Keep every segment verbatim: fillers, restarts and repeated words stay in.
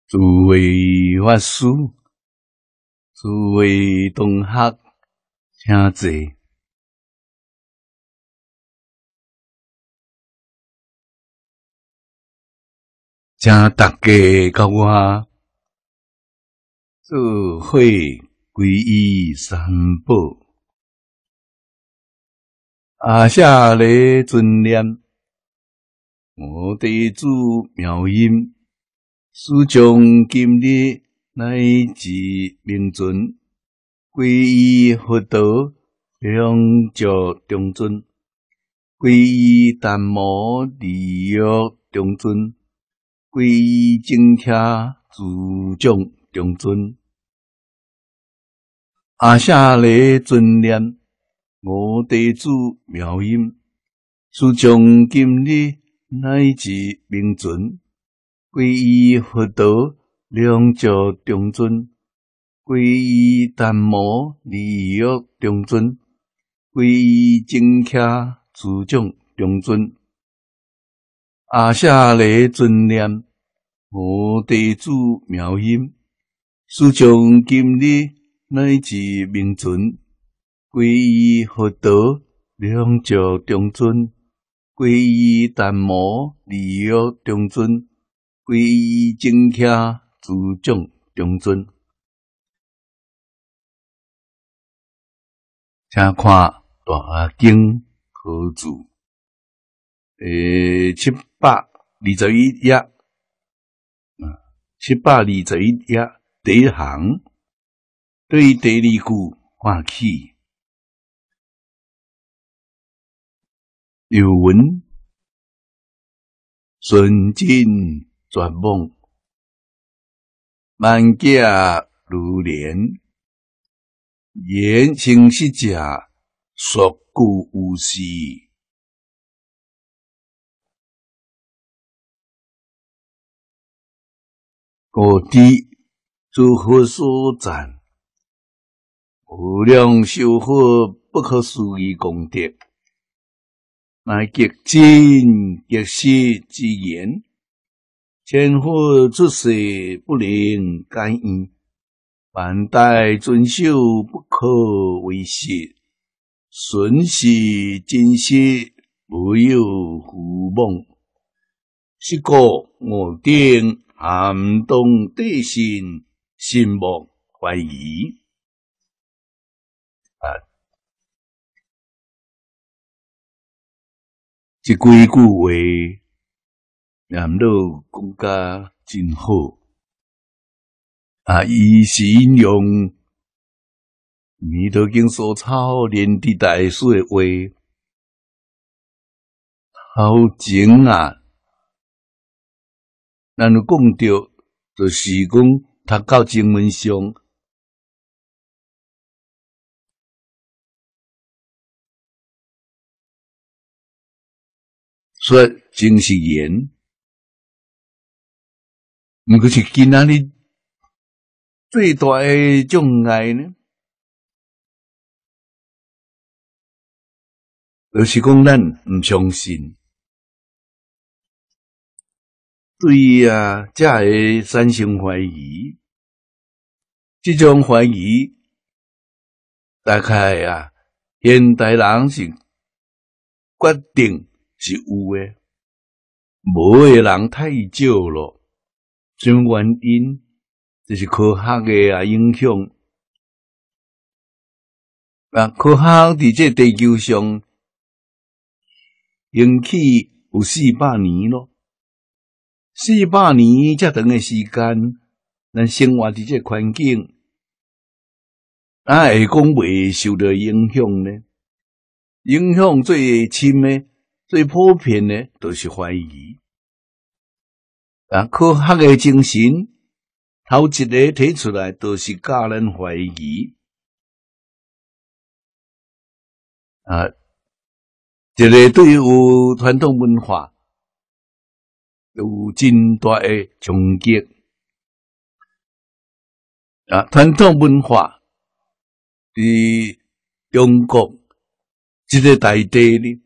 诸位法师、诸位同学，请坐。请大家甲我做伙皈依三宝。阿舍利尊念，我弟子妙音。师将今日乃至明尊，皈依佛道，两足中尊；皈依达摩利欲中尊；皈依净伽自种中尊。阿舍利尊念，我弟子妙音。师将今日乃至明尊。皈依佛道，两足中尊；皈依达摩利欲中尊；皈依净伽自种中尊。阿舍利尊念，我弟子妙音。师将今日乃至明尊。皈依佛道，两足中尊；皈依达摩利欲中尊。皈依净伽自种中尊。请看大经科注，诶，七百二十一页，啊，七百二十一页第一行，对第二句看起，有文纯真绝望，万家如莲，言清实者，说故有事。故知诸佛所赞，无量寿佛不可思议功德，乃极真极实之言。千佛出世不能改验，万代遵守不可为实。纯是真实，无有虚妄。是故我等含动地心，心莫怀疑。啊，这几句话。念落讲甲真好，啊！伊是引用《弥陀经》所抄莲池大师的话，头前啊，咱有讲到，就是讲读到经文上，说真是言。毋过是今仔日最大诶障碍呢，就是讲咱毋相信，对啊，才会产生怀疑。这种怀疑，大概啊，现代人是决定是有诶，无诶人太少咯。什么原因？就是科学嘅啊影响。啊，科学伫这地球上引起有四百年咯，四百年遮长嘅时间，咱生活伫这环境，啊会讲未受到影响呢？影响最深嘅、最普遍嘅，就是怀疑。啊，科学嘅精神，头一个提出来，就是教人怀疑。啊，这个对有传统文化有真大的冲击。啊，传统文化伫中国这个大地呢，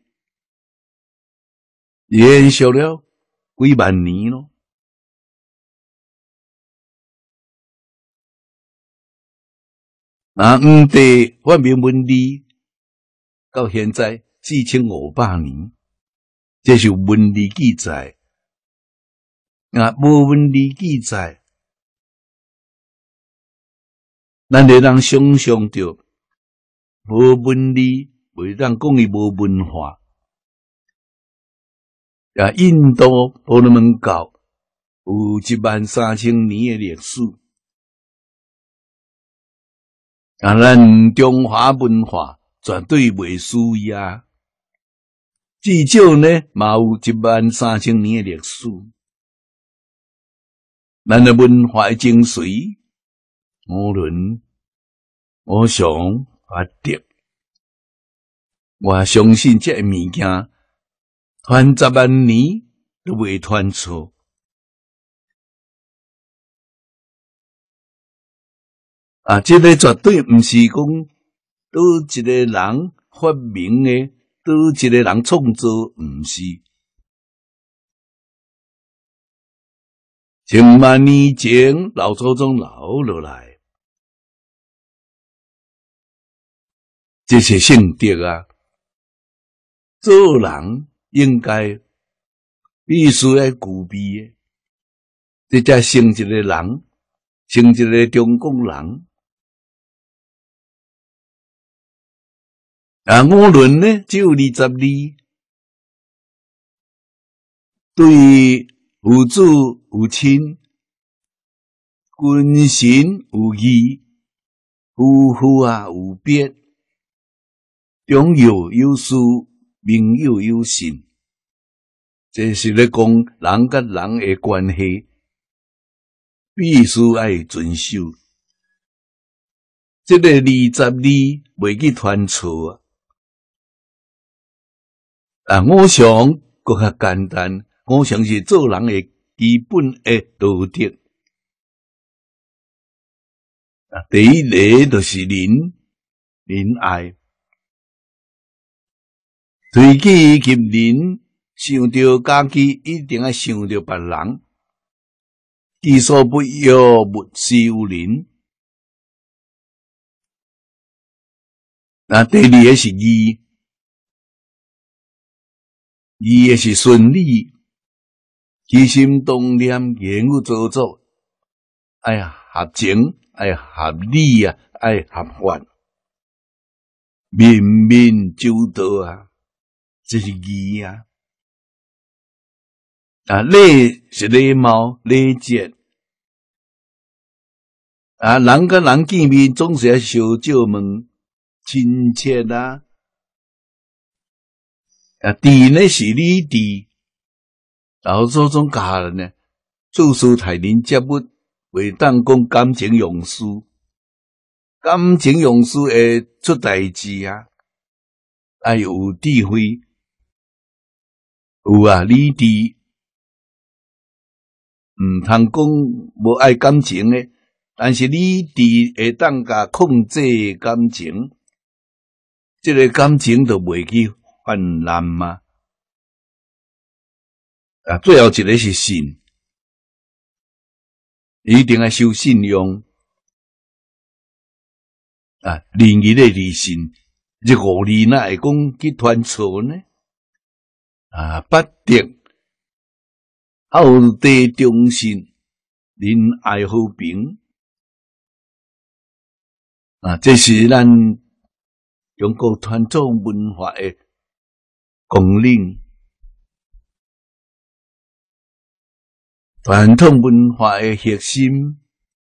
延续了几万年咯。 啊，黄帝发明文字到现在四千五百年，这是文字记载。啊，无文字记载，咱就能想象到，无文字袂当讲伊无文化。啊，印度婆罗门教有一万三千年的历史。啊，咱中华文化绝对袂输呀，至少呢，嘛有一万三千年的历史。咱的文化的精髓，五伦、五常、法德，我相信这个物件传十万年都袂传错。啊，这个绝对毋是讲倒一个人发明的，倒一个人创造，毋是。千万年前，老祖宗留落来，这是圣德啊！做人应该必须要具备的，这才成一个人，成一个中国人。啊，五伦呢只有二十二，对父子有亲，君臣有义，夫妇啊有别，中友有事，盟友有信。这是咧讲人甲人的关系，必须爱遵守。这个二十二袂去传错啊！啊，五常搁较简单。五常是做人的基本的道德。啊，第一个就是仁，仁爱。推己及人，想到家己一定要想到别人。己所不欲，勿施于人。啊，第二个是义，义的是顺利。起心动念，言语造作，爱合情，爱合理啊，爱合法，面面周到啊，这是义啊。啊，礼是礼貌、礼节。啊，人跟人见面总是要小借问亲切啊。啊，礼呢是礼仪。老祖宗教人呢，做事待人接物，袂当讲感情用事，感情用事会出代志啊！爱有智慧，有啊理智，毋通讲无爱感情诶，但是理智会当甲控制感情，这个感情就袂去泛滥嘛。啊，最后一个是信，一定要守信用。啊，仁义的理信，这五字哪会讲去传错呢？啊，八德、孝悌、忠信、仁爱、和平。啊，这是咱中国传统文化的纲领。传统文化的核心，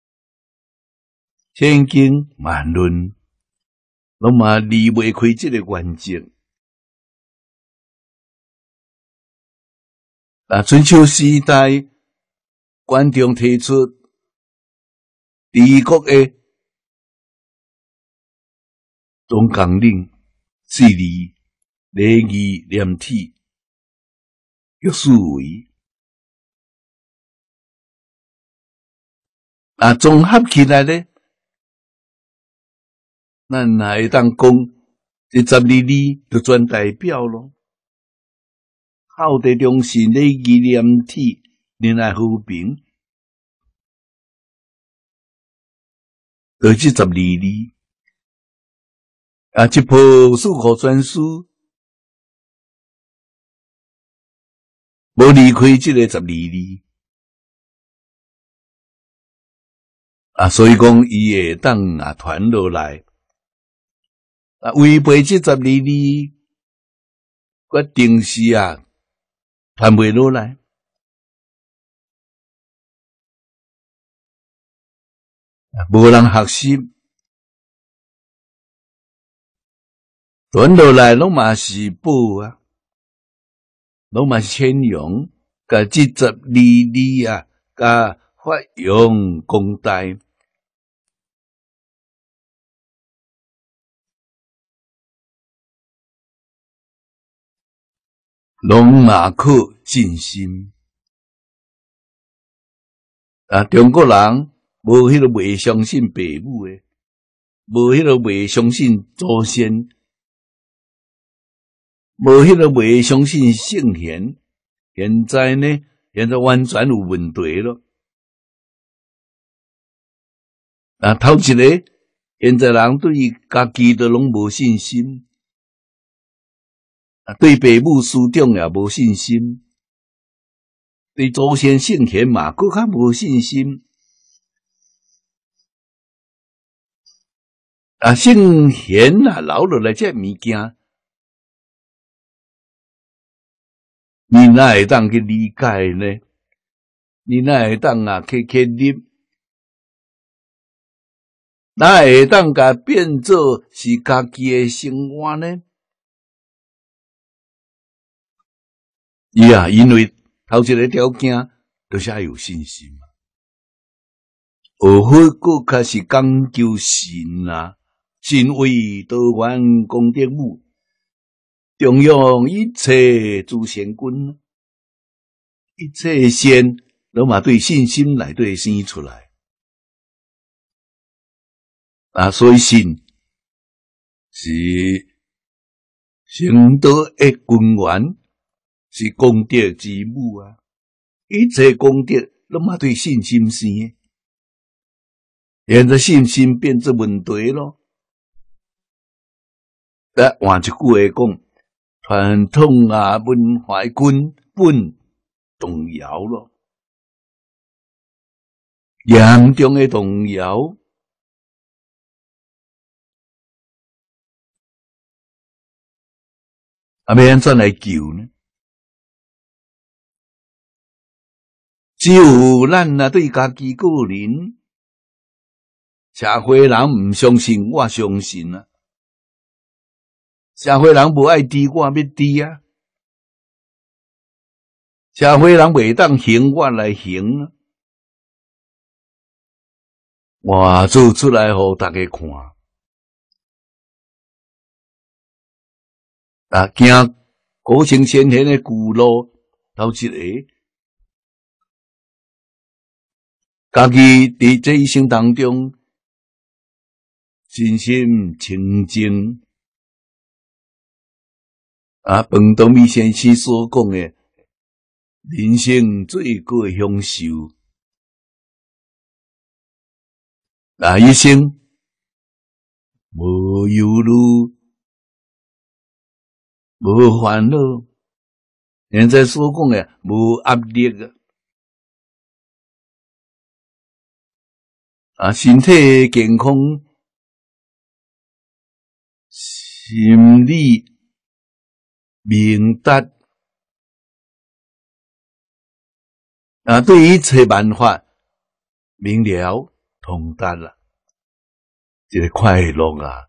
千经万论，拢嘛离袂开这个原则。啊，春秋时代，关中提出治国的总纲领四字：礼义廉耻约束为。啊，综合起来咧，咱也会当讲，这十二字就全代表咯。孝悌忠信礼义廉耻仁爱和平，就这十二字。 啊，一部四库全书，无离开这个十二字。啊，所以讲伊会当啊传落来，啊违背这十二字，决定是啊传袂落来。无人学习，传落来拢嘛是宝啊，拢嘛是千用，甲这十二字啊，甲发扬光大。拢嘛靠信心啊！中国人无迄个袂相信父母诶，无迄个袂相信祖先，无迄个袂相信圣贤。现在呢，现在完全有问题咯。啊，头一个，现在人对家己都拢无信心。啊，对父母师长也无信心，对祖先圣贤嘛，更较无信心。啊，圣贤啊，留落来这物件，你哪会当去理解呢？你哪会当啊去去入？哪会当甲变做是家己的生活呢？伊啊，因为头一个条件就是要有信心嘛。学会搁较是讲究信啊，信为多元功德母，重用一切诸贤君，一切善都嘛对信心内底生出来啊，所以信是成道的根源。是功德之母啊！一切功德拢嘛对信心生的，现在信心变做问题咯。啊，换一句话讲，传统啊文化根本动摇咯，严重的动摇。啊，要安怎来救呢？只有咱啊对家己个人，社会人毋相信，我相信啊。社会人无爱知，我要知啊。社会人袂当行，我来行啊。我做出来互大家看。啊，行古圣先贤的旧路，头一个。家己伫这一生当中，真心清净啊！彭东美先生所讲的人生最高的享受啊，一生无忧虑，无烦恼。现在所讲的无压力啊。啊，身体健康，心理明达，啊，对一切办法明了通达啦，这个快乐啊，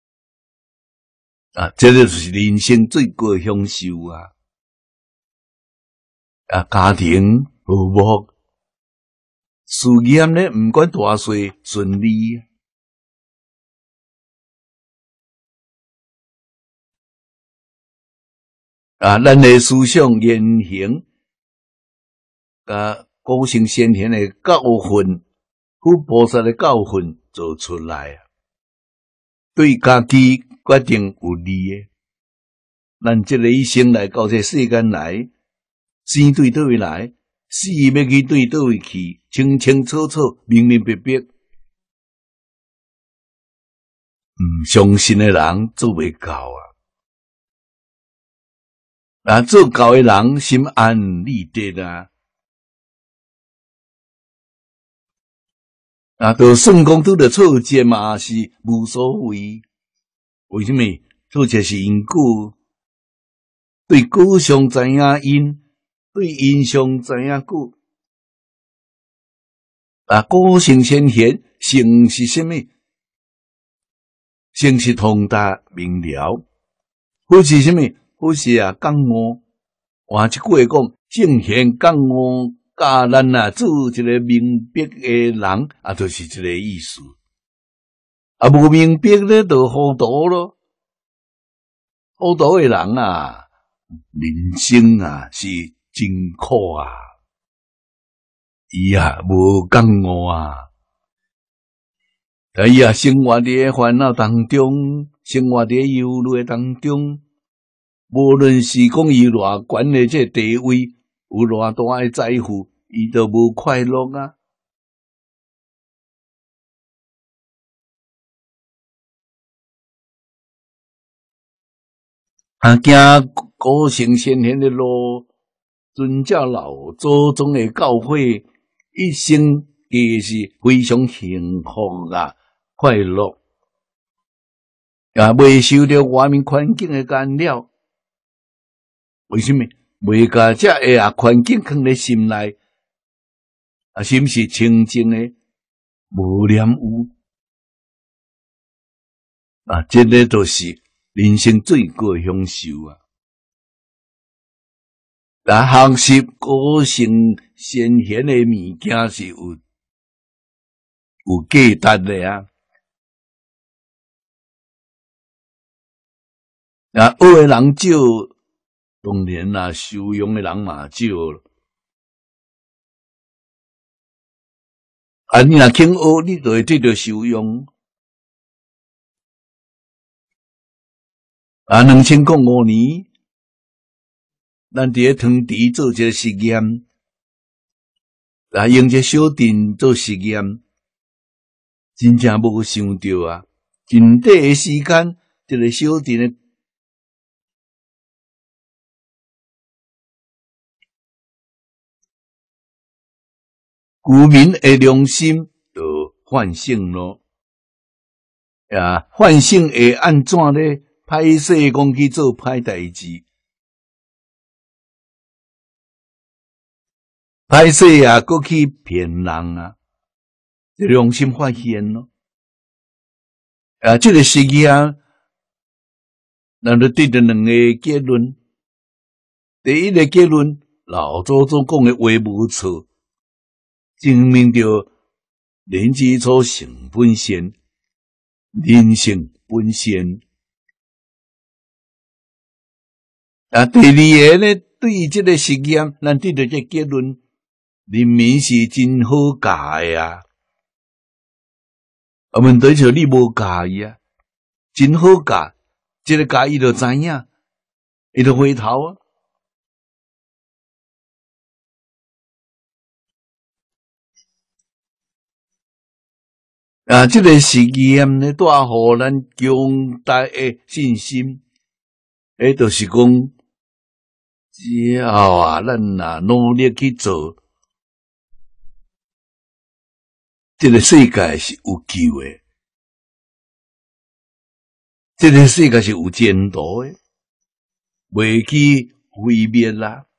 啊，这个就是人生最高的享受啊！啊，家庭和睦。事业呢，毋管大小顺利啊！咱的思想言行，甲古圣先贤的教训、佛菩萨的教训做出来啊，对家己决定有利的。咱这个一生来到这世间来，生对倒位来。死要去对倒位去，清清楚楚、明明白白。 毋相信诶人做袂到啊！啊，做到诶人心安理得啊！啊，就算讲拄着错节嘛，是无所谓。为什么？错节是因果，对果上知影因，对因上知影果。啊，果性先现，性是什么？性是通达明了。或是什么？或是啊，讲我换一句话讲，正现讲我教咱啊做一个明白诶人，啊，就是这个意思。啊，无明白咧，就糊涂咯。糊涂诶人啊，人生啊是真苦啊。伊啊无讲我啊。伊啊，生活伫烦恼当中，生活伫忧虑当中，无论是讲伊偌悬诶这地位，有偌大诶财富，伊都无快乐啊！啊，行古圣先贤诶路，遵照老祖宗诶教诲，一生皆是非常幸福啊！快乐啊，未受到外面环境的干扰。为什么？未甲这个啊环境放在心内，啊心是清净的，无染污啊，这个就是人生最高的享受啊！啊，学习古圣先贤的物件是有有价值的啊！啊，学的人少，当然啦，受用的人嘛少。啊，你若肯学，你就会得到受用。啊，两千零五年，咱伫咧汤池做一个实验，啊，用这小镇做实验，真正无想到啊，真短的时间，这个小镇的居民的良心就唤醒咯。啊，唤醒会安怎咧？歹势讲去做歹代志，歹势啊，搁去骗人啊，良心发现咯。啊，这个实验，咱就得到两个结论。第一个结论，老祖宗讲的话无错，证明着人之初性本善，人性本善。啊，第二个咧，对这个实验，咱得到这结论，人民是真好教的啊。啊，问题就你无教伊啊，真好教，这个教伊就知影，伊就回头啊。啊，这个实验咧，带互咱强大的信心，诶，就是讲。只后啊，咱啊努力去做，这个世界是有救的，这个世界是有前途的，袂去毁灭啦。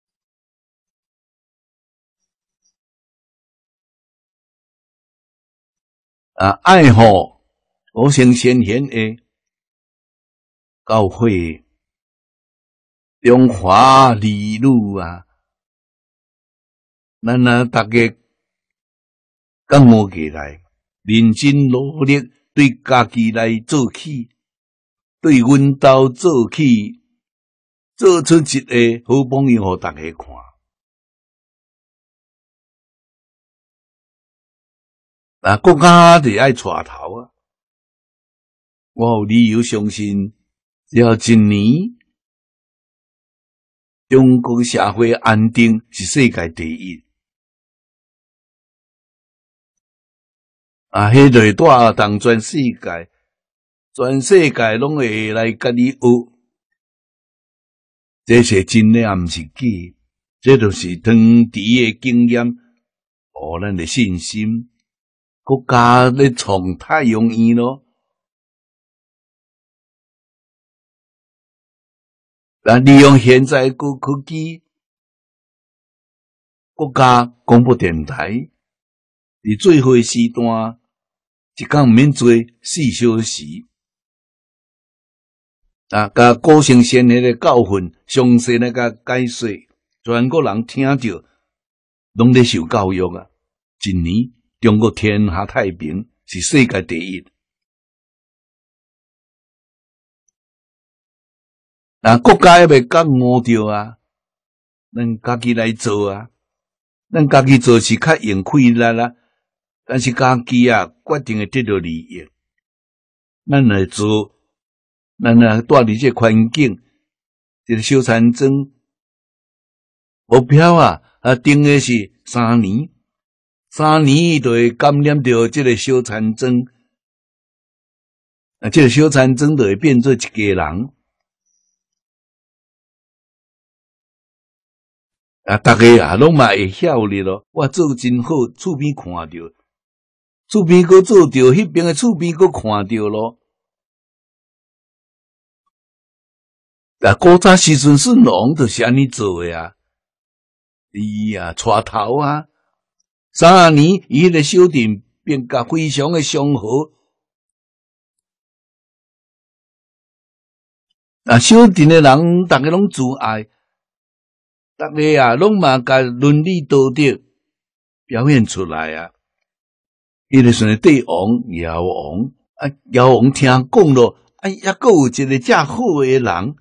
啊，爱护古圣先贤的教诲。中华儿女啊，咱啊大家感悟起来，认真努力对家己来做起，对阮兜做起，做出一个好榜样互大家看。啊，国家就爱带头啊！我有理由相信，只要一年。中国社会安定是世界第一啊！迄个带动全世界全世界拢会来甲你学。这是真诶，也毋是假，这就是长期诶经验，互咱诶信心。国家咧创太阳院咯，那利用现在高科技，国家广播电台伫最后时段，一工毋免做四小时。啊，甲古圣先贤的教训详细来甲解说，全国人听着，拢咧受教育啊。一年中国天下太平是世界第一。那国家也袂觉悟着啊，咱家己来做啊，咱家己做是较用气力啦，但是家己啊决定会得到利益，咱来做。咱啊，住伫这环境，这个小产庄目标啊，啊定的是三年，三年伊就会感染到这个小产庄，啊，这个小产庄就会变做一家人，啊，大家啊，拢嘛会晓哩咯。我做真好，厝边看着，厝边佫做着，迄边的厝边佫看着咯。啊，古早时阵孙龙就是安尼做诶啊，伊啊带头啊，三年伊迄个小镇变甲非常诶祥和。啊，小镇诶人，逐个拢自爱，逐个啊拢嘛甲伦理道德表现出来啊。伊个算帝王尧王啊，尧王听讲咯，啊，抑阁有一个遮好诶人。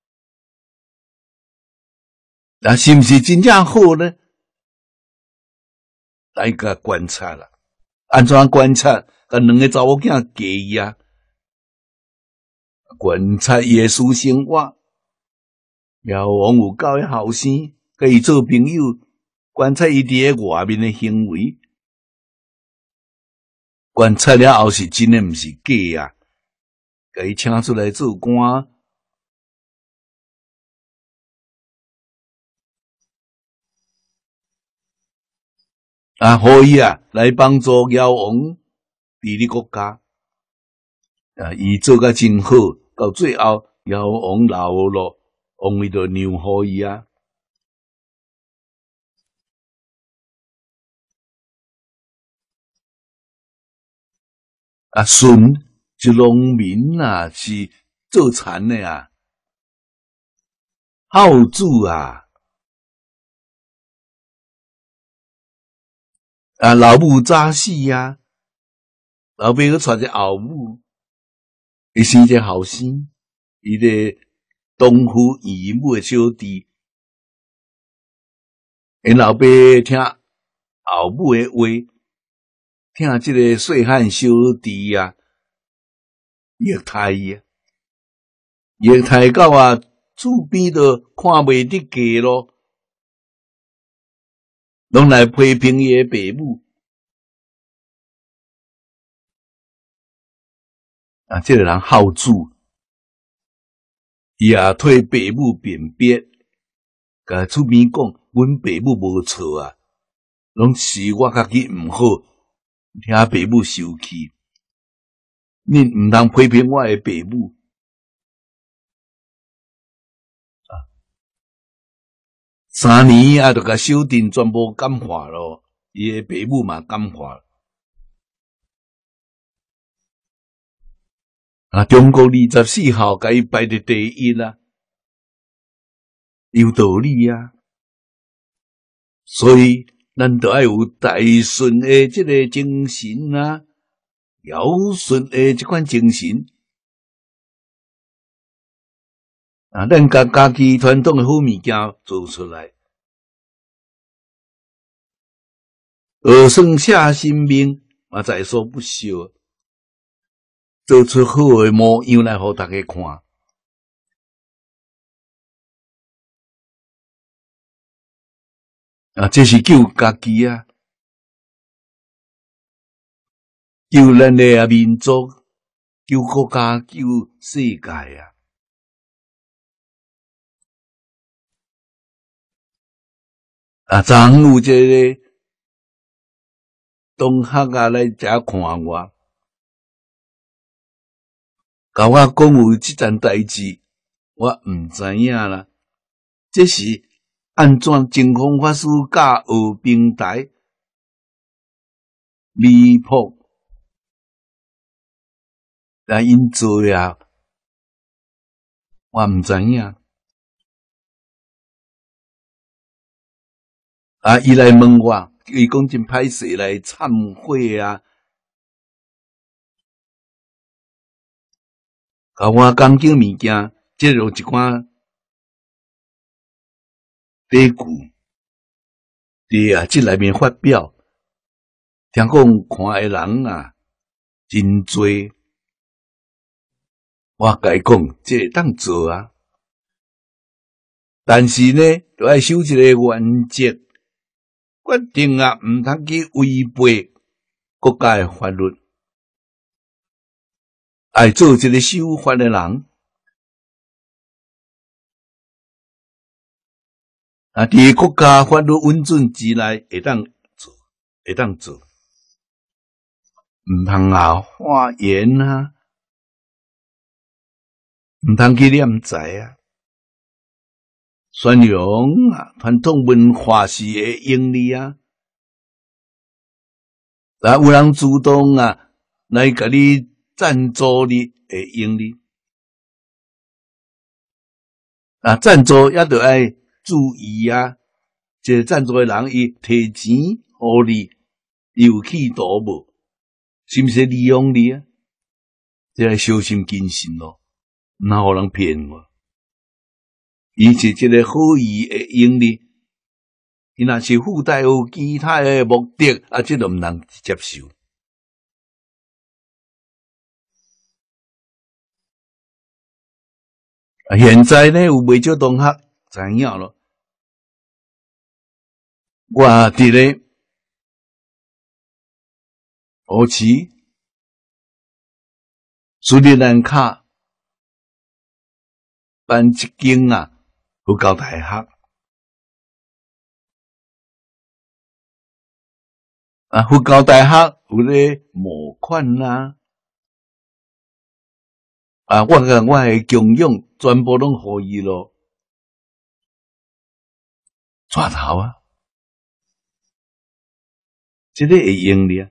那是毋是真正好呢？来甲观察啦，安怎观察？甲两个查某囝嫁伊啊，观察伊诶私生活。尧王有教诶后生，甲伊做朋友，观察伊伫咧外面诶行为，观察了后是真诶，毋是假啊。甲伊请出来做官。啊，可以啊，来帮助尧王治理国家。啊，伊做甲真好，到最后尧王老了，王位就让互伊啊。啊，舜是农民啊，是做田的啊，孝子啊。啊，老母早死啊，老爸佮带一个后母，伊生一个后生，伊个同父异母的小弟，因老爸听后母的话，听即个细汉小弟啊，虐待伊啊，虐待到啊，厝边都看袂得家咯。拢来批评伊诶爸母啊！这个人孝子，伊也替爸母辩别，甲厝边讲，阮爸母无错啊，拢是我家己毋好，听爸母受气。恁毋通批评我诶爸母啊！三年啊，就甲小镇全部感化咯，伊诶爸母嘛感化。啊，中国二十四孝甲伊排伫第一啦，有道理啊。所以咱着爱有大顺诶即个精神啊，尧舜诶即款精神啊，咱甲家己传统诶好物件做出来，学算写生命嘛在所不惜。做出好诶模样来互大家看，啊，这是救家己啊，救咱诶民族， 救国家、救世界啊！啊，昨有一个同学啊来遮看我，甲我讲有即件代志，我毋知影啦。这是安怎净空法师教学平台离谱，但因做啊，我毋知影。啊，伊来问我，伊讲真歹势来忏悔啊，甲我讲究物件，即落一寡短句，伫啊即内面发表，听讲看诶人啊真多，我甲伊讲，即会当做啊，但是呢，着爱守一个原则，决定啊，毋通去违背国家诶法律，爱做一个守法诶人。啊！伫国家法律稳准之内，会当做，会当做，毋通啊发言啊，毋通去念财啊，宣扬啊传统文化是会用你啊，啊有人主动啊来甲你赞助你，会用你，啊赞助也着爱注意啊。这个赞助的人，伊摕钱互你，伊有企图无？是毋是利用你啊？这个小心谨慎咯，毋通互人骗我。伊是一个好意会用你，伊若是附带有其他的目的，啊，这就毋通接受。啊，现在呢有袂少同学知影咯。我伫咧乌市斯里兰卡办一间啊佛教大学，啊，佛教大学有咧募款啦，啊，我甲我诶供养全部拢互伊咯，抓头啊，这个会用哩啊。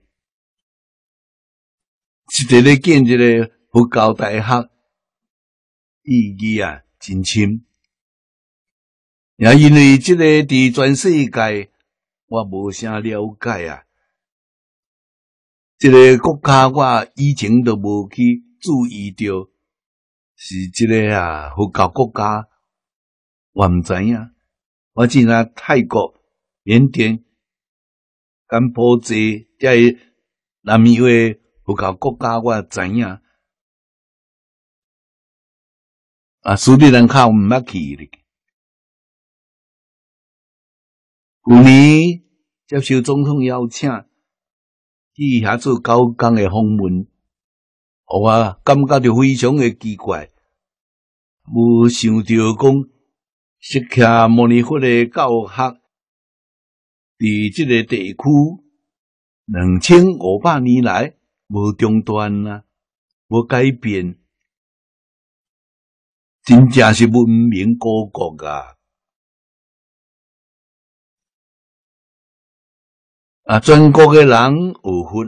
一个咧建一个佛教大学，意义啊真深。也因为这个伫全世界，我无啥了解啊。这个国家我以前都无去注意到，是这个啊佛教国家，我毋知影。我只知泰国、缅甸、柬埔寨，这些南美诶佛教国家我知影。啊，斯里兰卡我毋捌去哩。去年接受总统邀请，去遐做九工诶访问，互我感觉着非常诶奇怪，无想到讲释迦牟尼佛诶教学伫即个地区两千五百年来无中断啊，无改变，真正是文明古国啊！啊，全国诶人学佛，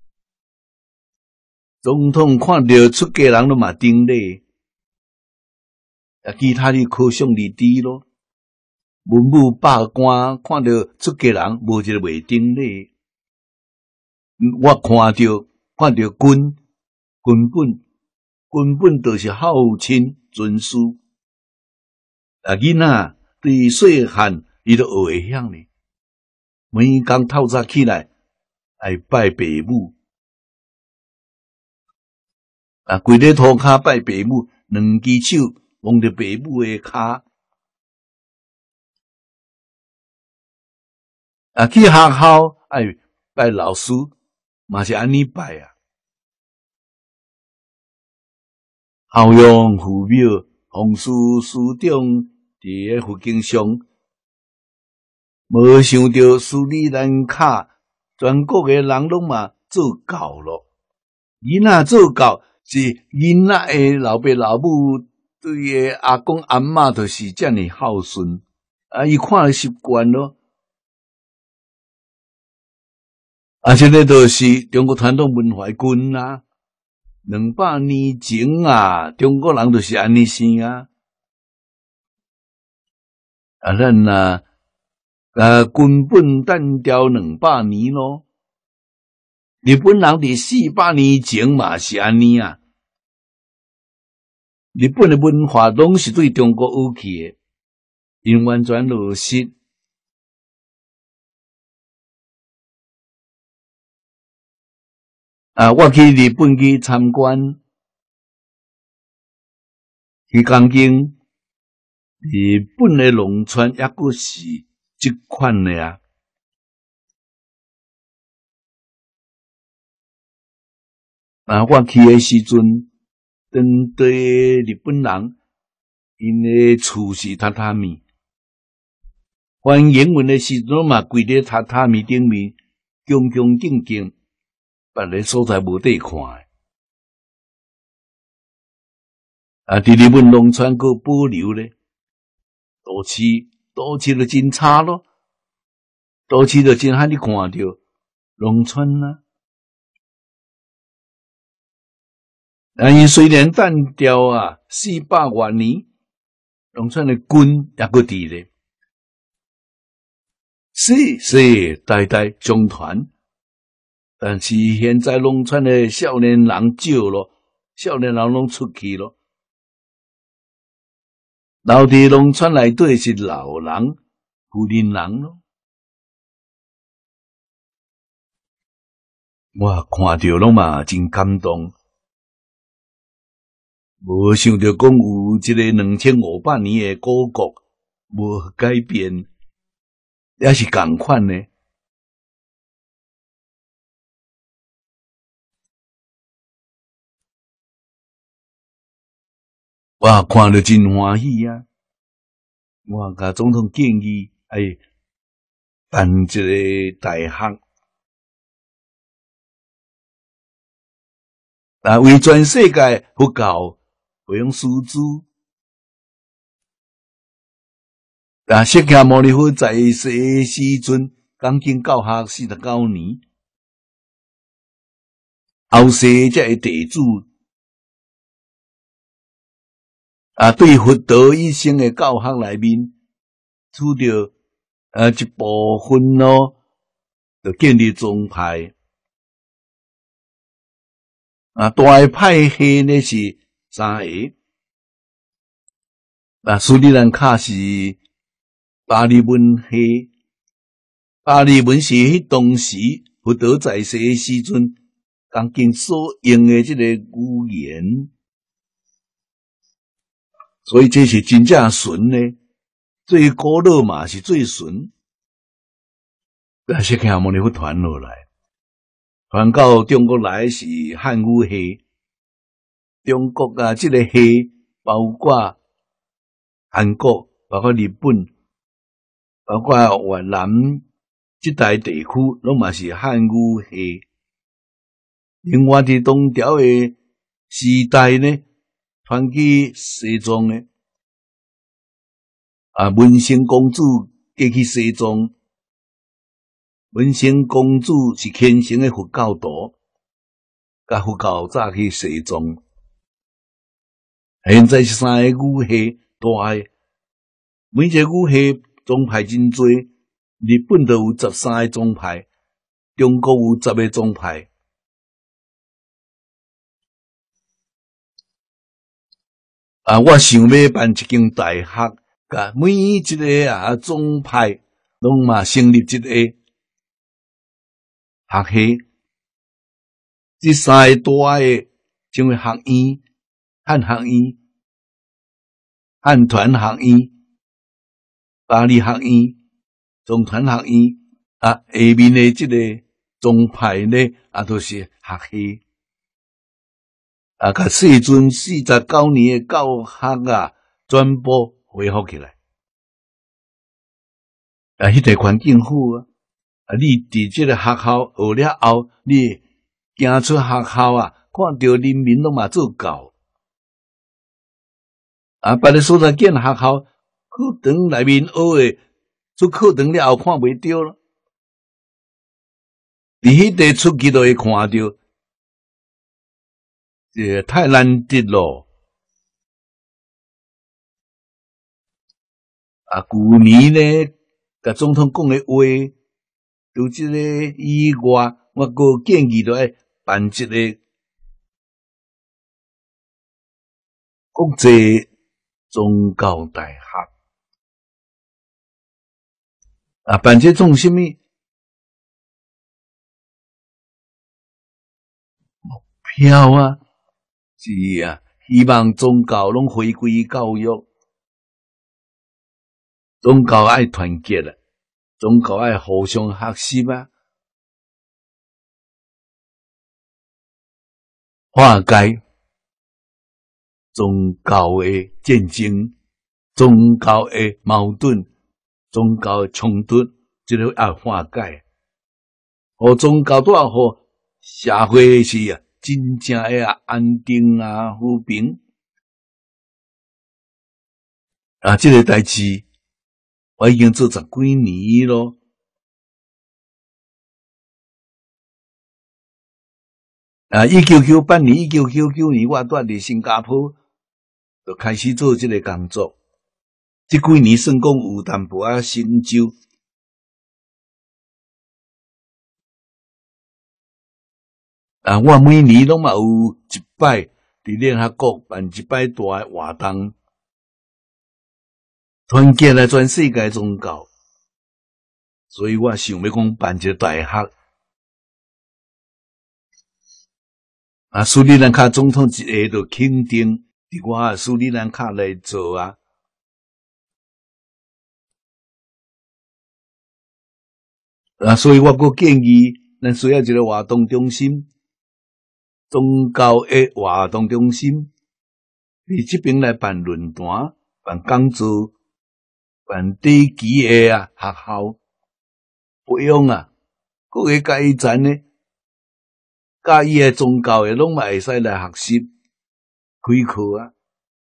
总统看到出家人都嘛顶礼，啊，其他的可想而知咯。文武百官看到出家人，无一个袂顶礼。我看到看到君根本根本就是孝亲尊师，啊，囡仔对细汉伊都学会晓呢。每工透早起来爱拜爸母，啊，跪咧涂骹拜爸母，两只手摸着爸母诶骹，啊，去学校爱拜老师，嘛是安尼拜啊。 孝养父母，奉事师长伫个佛经上，无想到斯里兰卡全国个人拢嘛做到咯。囡仔做到是囡仔诶老爸老母对个阿公阿嬷就是遮尔孝顺，啊，伊看习惯咯。啊，这个就是中国传统文化根啊。两百年前啊，中国人就是安尼生啊。啊，咱啊，啊根本单调两百年咯。日本人伫四百年前嘛是安尼啊。日本的文化拢是对中国学去的，因完全落实。啊，我去日本去参观，去讲经，日本的农村抑阁是即款的啊。啊，我去的时阵，当地日本人，因的厝是榻榻米，翻英文的时阵嘛，跪伫榻榻米顶面，恭恭敬敬。别个所在无得看诶，啊！伫日本农村阁保留咧，都市都市就真差咯，都市就真罕你看到农村啊。啊，伊虽然单调啊，四百多年，农村诶根也阁伫咧，世世代代相传。但是现在农村的少年人少咯，少年人拢出去咯，留伫农村内底是老人、富人人咯。我看到拢嘛真感动，无想到讲有一个两千五百年的古国无改变，也是共款呢。我看了真欢喜啊！我甲总统建议，哎，办一个大学，啊，为全世界佛教培养师资。啊，释迦牟尼佛在世的时阵，讲经教学四十九年，后世才会地主。啊，对佛陀一生的教学内面，除着啊一部分咯，就建立宗派。啊，大的派系呢是三个。啊，斯里兰卡是巴利文系，巴利文是迄当时佛陀在世的时阵，讲经所用的这个语言。所以这是真正纯呢，最古老嘛是最纯。啊，释迦牟尼佛传落来，传到中国来是汉语系。中国啊，这个系包括韩国，包括日本，包括越南这带地区，拢嘛是汉语系。另外伫东条的时代呢，传去西藏的啊，文成公主嫁去西藏，文成公主是虔诚的佛教徒，甲佛教早去西藏。现在是三个语系大的，每一个语系宗派真多，日本都有十三个宗派，中国有十个宗派。啊，我想要办一间大学，甲每一个啊宗派拢嘛成立一个学系，这三个大的称为学院，汉学院、汉传学院、巴黎学院、中传学院啊，下面的这个宗派呢，啊都是学系。 啊，甲细阵四十九年诶教学啊，全部恢复起来。啊，迄个环境好啊！啊，你伫即个学校学了后，你行出学校啊，看到人民拢嘛做教。啊，别个所在建学校，课堂内面学诶，做课堂了后看袂着咯。伫迄地出去都会看到，这太难得咯。啊，旧年呢，甲总统讲诶话，除即个以外，我阁建议着爱办一个国际宗教大学。啊，办这种什么目标啊？是啊，希望宗教拢回归教育，宗教爱团结啊，宗教爱互相学习啊，化解宗教的战争、宗教的矛盾、宗教的冲突，这个要化解。互宗教都要互社会是啊，真正的啊安定啊和平啊，这个代志我已经做十几年咯。啊，一九九八年、一九九九年，我住伫新加坡，就开始做这个工作。这几年算讲有淡薄仔成就。啊，我每年拢嘛有一摆伫联合国办一摆大诶活动，团结来全世界宗教。所以我想要讲办一个大学。啊，斯里兰卡总统一下就肯定伫我斯里兰卡来做啊。啊，所以我阁建议，咱需要一个活动中心，宗教的活动中心，伫即边来办论坛、办讲座、办地基的啊学校，培养啊各个阶层呢，介意的宗教的拢嘛会使来学习开课啊。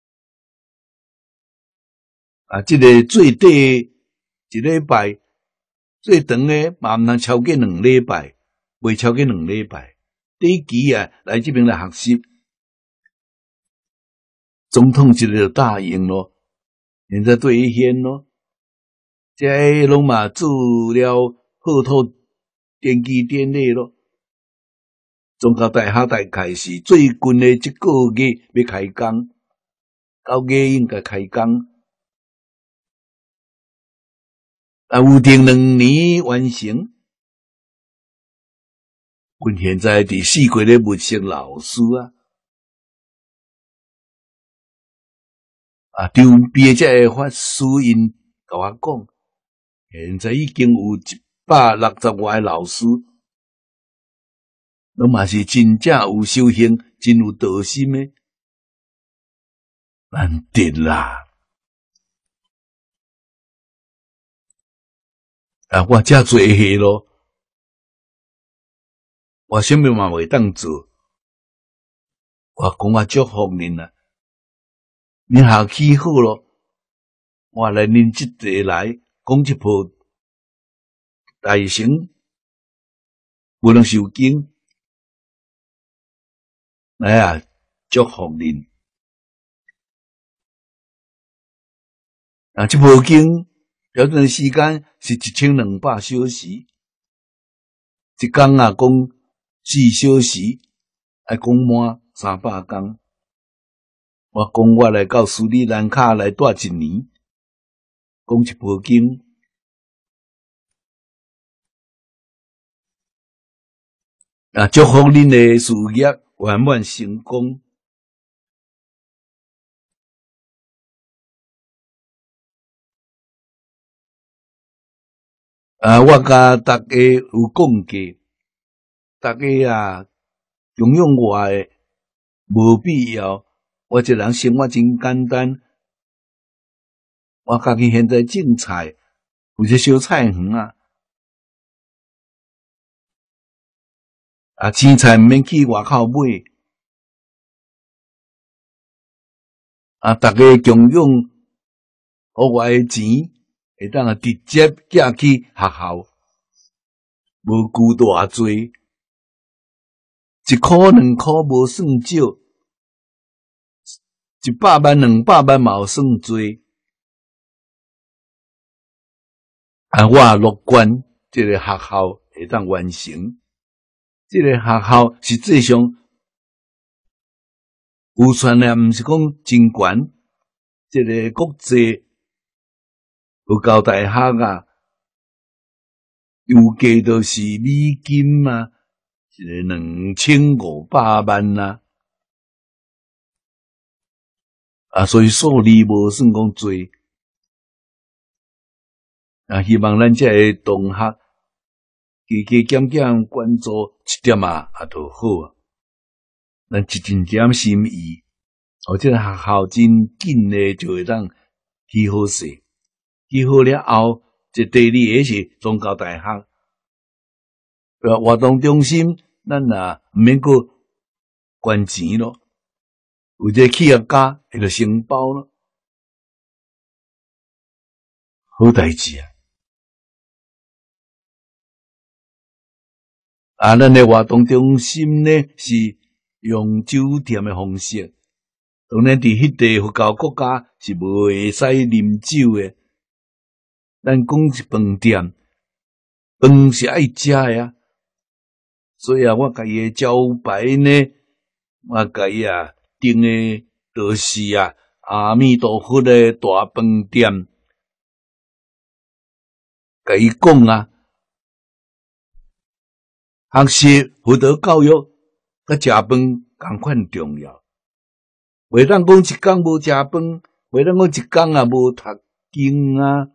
啊，即、这个最短一礼拜。最长诶，嘛毋通超过两礼拜，袂超过两礼拜。第一期啊，来这边来学习，总统一个就答应咯，现在兑现咯。这拢嘛做了贺土奠基典礼咯。宗教大学大概是最近诶一个月要开工，九月应该开工。啊，有定两年完成。阮现在伫四国咧物色老师啊，啊，张毕这个法师因甲我讲，现在已经有一百六十外个老师，拢嘛是真正有修行、真有道心诶，难得啦。啊，我遮做下咯，我啥物嘛袂当做，我讲我祝福恁啦，恁下起好咯，我来恁即地来讲一部大乘无能受经，来啊，祝福恁。啊，这部经标准时间是一千两百小时，一工啊讲四小时，爱讲满三百工。我讲我来到斯里兰卡来住一年，讲一部经。啊，祝福恁的事业圆满成功。啊，我甲大家有讲过，大家啊，中用我的无必要。我这人生活真简单，我家己现在种菜，有些小菜园啊，啊，青菜毋免去外口买，啊，逐个共用互我诶钱，会当啊直接寄去学校，无顾偌济，一箍两箍无算少，一百万两百万嘛有算多。啊，我乐观，这个学校会当完成。这个学校实际上有算咧，毋是讲真悬。这个国际有交大学啊，油价就是美金啊，一个两千五百万啊，啊，所以数字无算讲多。啊，希望咱这个同学加加减减关注一点啊，也就好啊。咱一点点心意，哦，这个学校真紧咧就会当起好势，起好了后，这第二个是宗教大学，呃，活动中心咱啊毋免阁捐钱咯，有这企业家会着承包咯，好代志啊！啊，咱的活动中心呢是用酒店的方式，当然伫迄个佛教国家是无会使啉酒的。咱讲是饭店，饭是爱食的啊，所以啊，我家己的招牌呢，我家己啊定的就是啊阿弥陀佛的大饭店，甲伊讲啊。学习佛道教育，甲食饭同款重要。袂当讲一工无食饭，袂当讲一工也无读经啊。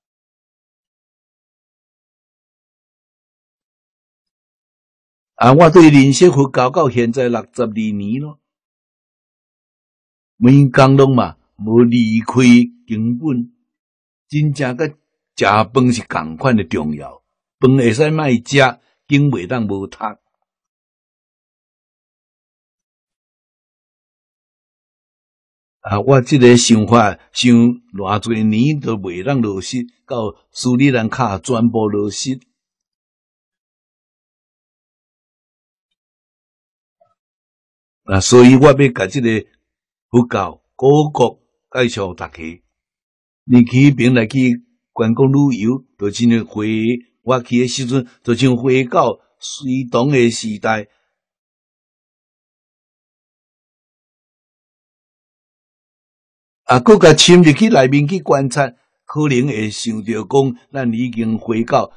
啊，我对认识佛教到现在六十二年咯，每工拢嘛无离开经本，真正甲食饭是同款的重要。饭会使莫食。经袂当无读，啊！我即个想法想偌侪年都袂当落实，到斯里兰卡全部落实。啊，所以我要甲即个佛教古国介绍大家。你去边来去观光旅游，就真诶回我去诶时阵，就像回到隋唐诶时代。啊，搁甲深入去内面去观察，可能会想着讲，咱已经回到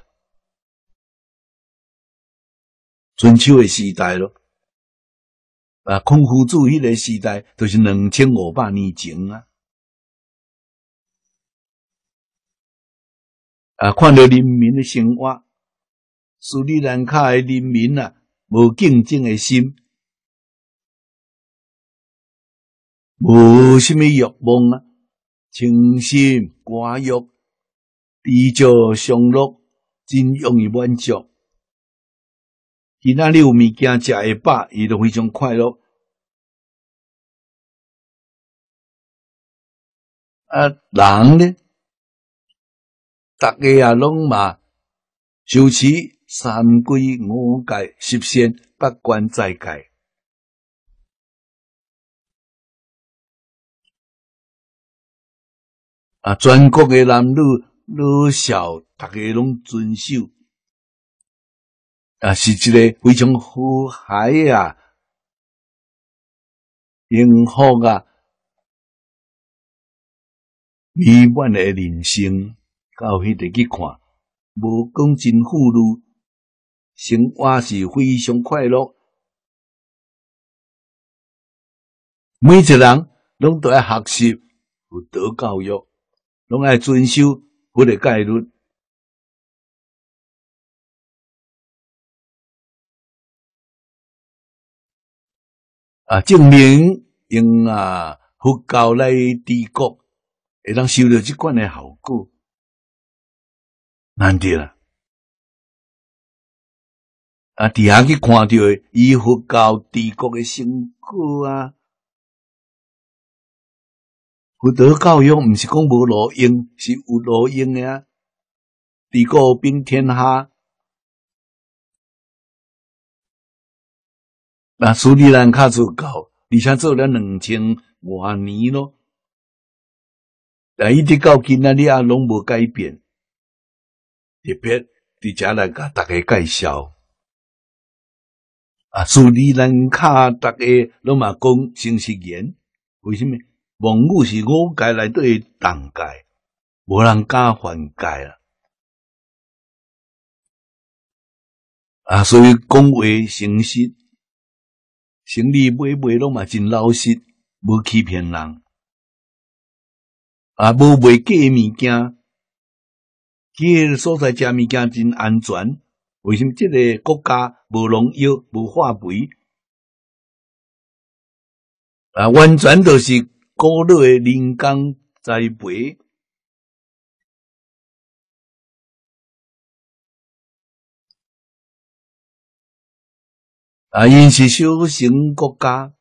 春秋诶时代咯。啊，孔夫子迄个时代，就是两千五百年前啊。啊，看到人民诶生活，斯里兰卡诶人民啊，无竞争诶心，无什么欲望啊，清心寡欲，知足常乐，真容易满足。今仔日有物件食会饱，伊就非常快乐。啊，人呢，逐个也拢嘛修持三归五戒十善八关斋戒。啊，全国诶男女老少，逐个拢遵守。啊，是一个非常和谐啊、幸福啊、美满诶人生。到迄个去看，无讲真富裕，生活是非常快乐。每一个人拢都要学习佛道教育，拢爱遵守佛的戒律。 啊，证明用啊佛教来治国，会当收到即款的效果，难得啦。啊，伫遐去看到以佛教治国的成果啊，佛道教育毋是讲无路用，是有路用的啊。治国平天下，啊，斯里兰卡做到，而且做了两千多年咯。但一直到今仔日啊，拢无改变。特别伫遮来甲大家介绍。啊，斯里兰卡大家拢嘛讲诚实言，为什么？蒙古是五界内底的重界，无人敢犯界啦。啊，所以讲话诚实，生理买卖拢嘛真老实，无欺骗人。啊，无卖假物件，去个所在食物件真安全。为什么这个国家无农药、无化肥？啊，完全都是古老的人工栽培。啊，因是小型国家，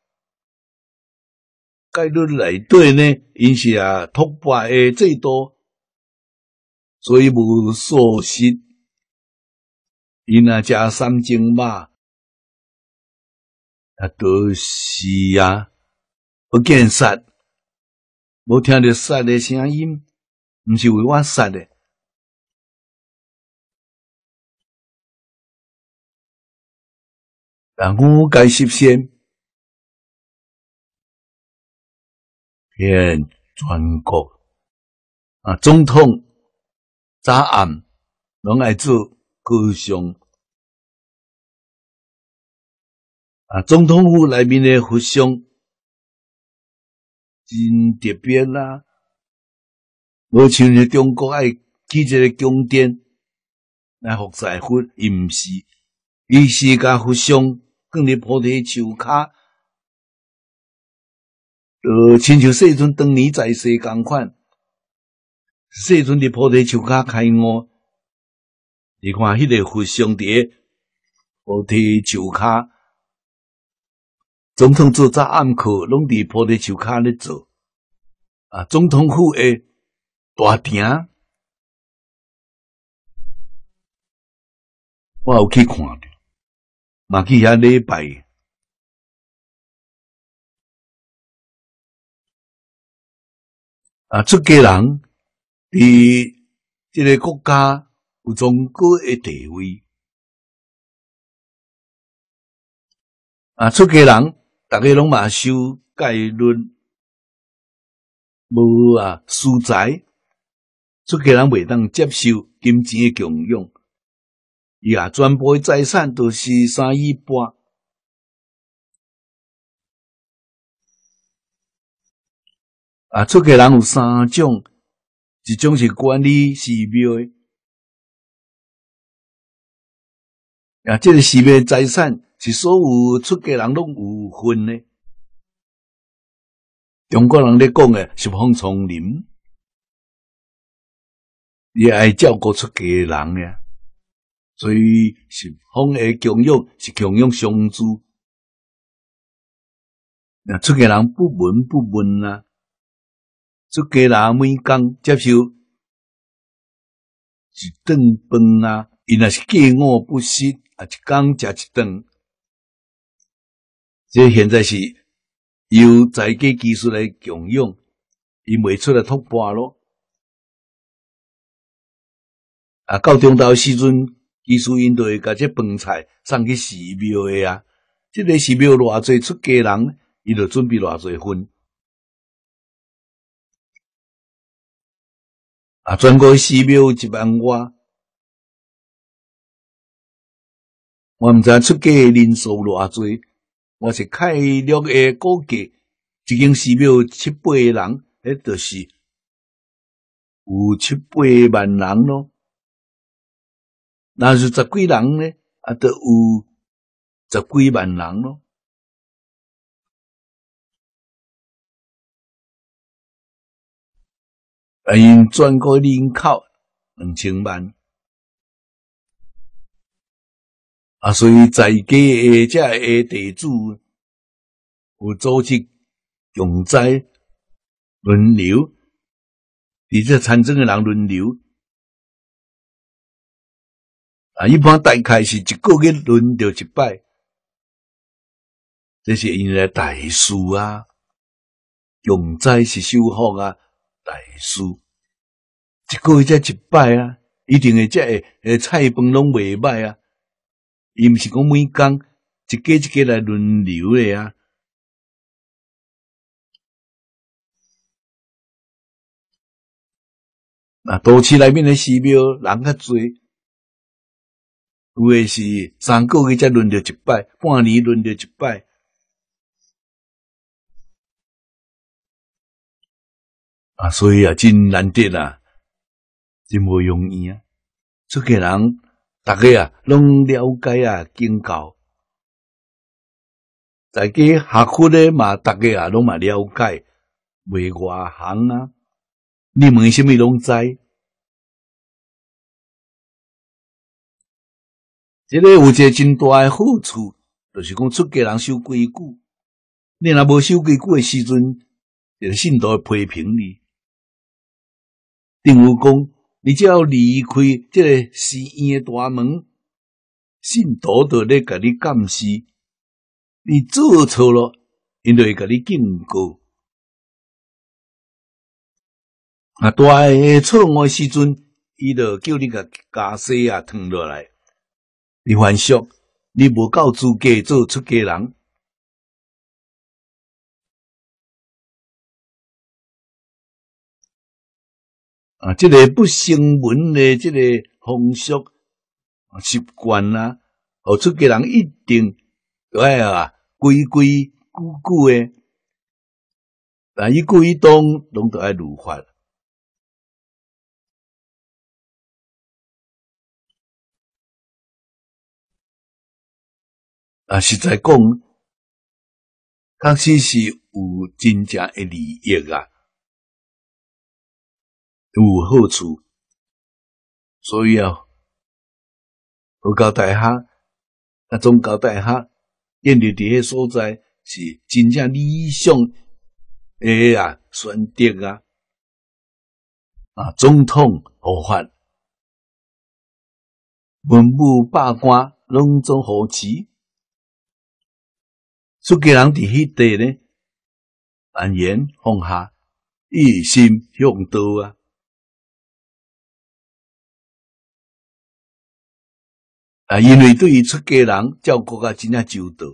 概率内底呢，因是啊突破的最多，所以无素食。因啊食三蒸肉，啊都是啊，不见杀，无听到杀的声音，毋是为我杀的。啊，五界十县遍全国啊，总统早暗拢爱做高尚啊，总统府内面的佛像真特别啦，无像是中国爱起一个宫殿来服侍佛，伊毋是，伊是甲佛像放伫菩提树骹，呃，亲像细阵当年在世共款，细阵伫菩提树骹开悟，你看迄个佛像伫菩提树骹。总统做早暗课，拢伫菩提树骹咧做。啊，总统府的大厅，我有去看着，嘛去遐礼拜。啊，出家人伫这个国家有崇高的地位。啊，出家人大家拢嘛修戒律，无啊私财，出家人袂当接受金钱的供养，伊啊全部的财产都是三一半。啊，出家人有三种，一种是管理寺庙的，啊，这个寺庙的财产是所有出家人拢有份的。中国人咧讲诶，十方丛林，也爱照顾出家人呀，所以十方诶供养是供养上主。那出家人不闻不问啊，出家人每工接受一顿饭啊，伊若是过午不食，啊一工食一顿，这现在是由在家技术来供养，伊袂出来突破咯。啊，到中昼时阵，技术因就会甲这饭菜送去寺庙的啊。这个寺庙偌济出家人，伊就准备偌济份。啊，全国寺庙有一万外，我毋知出家的人数偌济。我是概略的估计，一间寺庙七八个人，迄就是有七八万人咯。若是十几人呢，啊，就有十几万人咯。 啊，因全国人口两千万，啊，所以在地的这个地主有组织强灾轮流，伫这参政的人轮流。啊，一般大概是一个月轮着一摆，这是因为大事啊，强灾是修复啊，大事一个月才一摆啊，一定会才会诶菜饭拢袂歹啊，伊毋是讲每工一家一家来轮流诶啊。那都市内面诶寺庙人较侪。有诶是三个月才轮着一摆，半年轮着一摆。啊，所以啊，真难得啊，真无容易啊。出家人，大家啊，拢了解啊，敬教。大家学佛咧嘛，大家啊，拢嘛了解，袂外行啊。你问什么拢知。这个有一个真大诶好处，就是讲出家人守规矩。你若无守规矩诶时阵，这个信徒会批评你。等于讲，你只要离开这个寺院诶大门，信徒就咧甲你监视。你做错了，因就会甲你警告。啊，大诶错误诶时阵，伊就叫你甲家世啊烫落来。你还俗，你无够资格做出家人。啊，这个不成文的这个风俗习惯啊，互出家人一定都爱啊规规矩矩的，但一举一动拢都爱如法。啊，实在讲，确实是有真正的利益啊，有好处，所以啊，佛教大学、啊宗教大学建立伫迄所在，是真正理想诶啊选择啊，啊总统合法，文武百官拢总扶持。出家人伫迄地呢，安然放下，一心向道啊！啊，因为对于出家人照顾啊真正周到，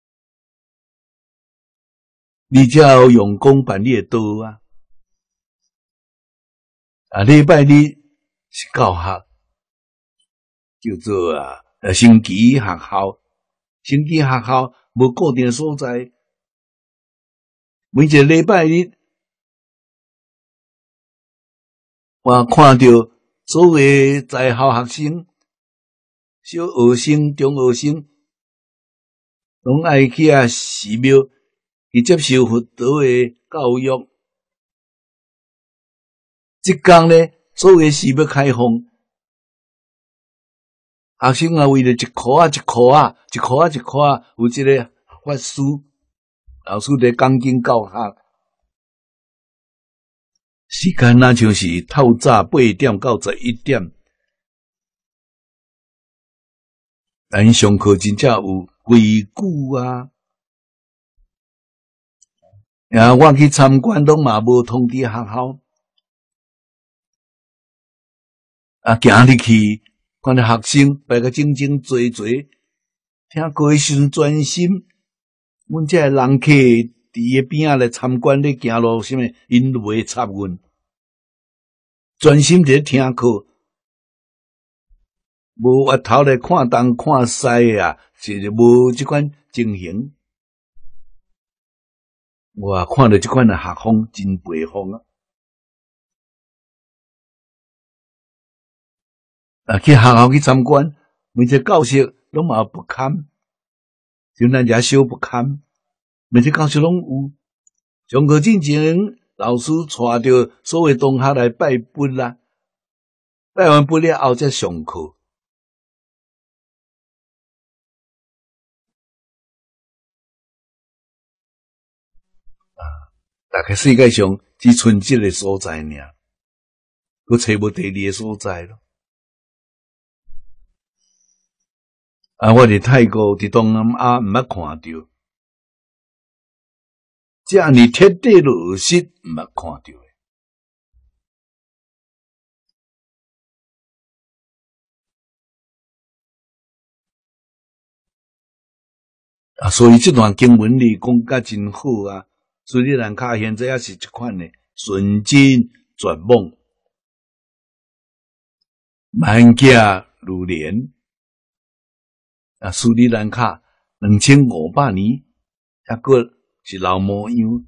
你才有用功办你诶道啊！啊，礼拜日是教学，叫做啊，呃，星期学校，星期学校。无固定所在，每一个礼拜日，我看到所有在校学生、小学生、中学生，拢爱去啊寺庙去接受佛道的教育。即天呢，所有寺庙开放，学生啊，为了一箍啊一箍啊，一箍啊一箍啊，有一个法师、老师咧讲经教学，时间那像是透早八点到十一点，咱上课真正有规矩啊！啊，我去参观拢嘛无通知学校，啊，行入去。看到学生排个整整齐齐，听课诶时阵专心。阮这人客伫诶边仔来参观咧行路，啥物因袂插阮，专心伫咧听课，无额头来看东看西啊，是无即款情形。我看到即款诶学风真培风啊！啊，去学校去参观，每一个教室拢嘛有不堪，就咱遮小不堪，每一个教室拢有。上课进前老师带着所有同学来拜佛啦，拜完佛了后才上课。啊，大概世界上只剩这个所在尔，佮找无第二个所在咯。啊，我伫泰国伫东南亚毋捌看到，遮尔彻底落实毋捌看到诶。啊，所以这段经文里讲甲真好啊，斯里兰卡现在也是一款诶纯真绝望，万家如莲。啊，斯里兰卡两千五百年，还佫是老模样。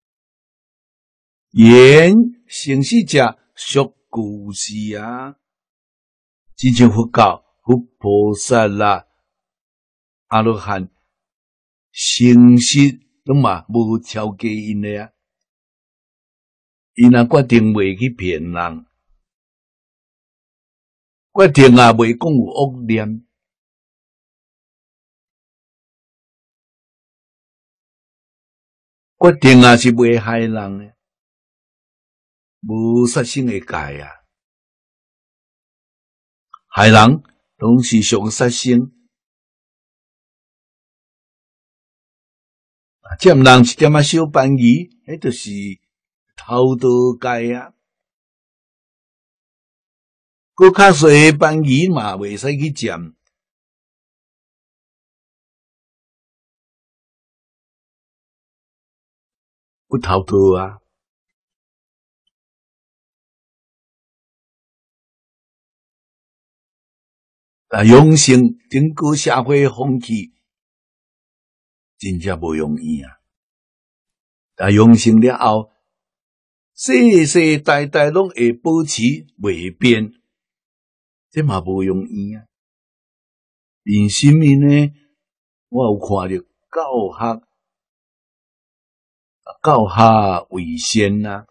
言生死者属故事啊，真像佛教、佛菩萨啦、阿罗汉。生死拢嘛无条件因的啊，伊若决定袂去骗人，决定也袂讲有恶念，决定也是袂害人的，无杀生的戒啊，害人拢是属杀生。占人一点仔小便宜，迄就是偷盗戒啊！搁较细便宜嘛，袂使去占，不偷盗啊！啊，养成整个社会风气。真正无容易啊！啊，养成了后，世世代代拢会保持袂变，这嘛无容易啊！因什么呢？我有看到教学，教学为先啊！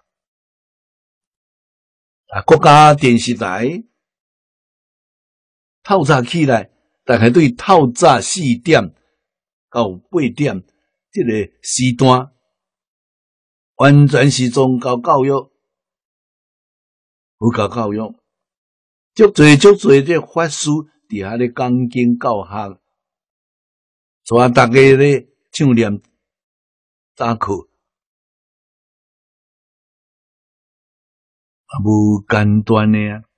啊，国家电视台透早起来，大概对透早四点到八点这个时段，完全是宗教教育、佛教教育，足侪足侪这法师伫遐咧讲经教学，所以大家咧唱念早课，啊无简单诶啊！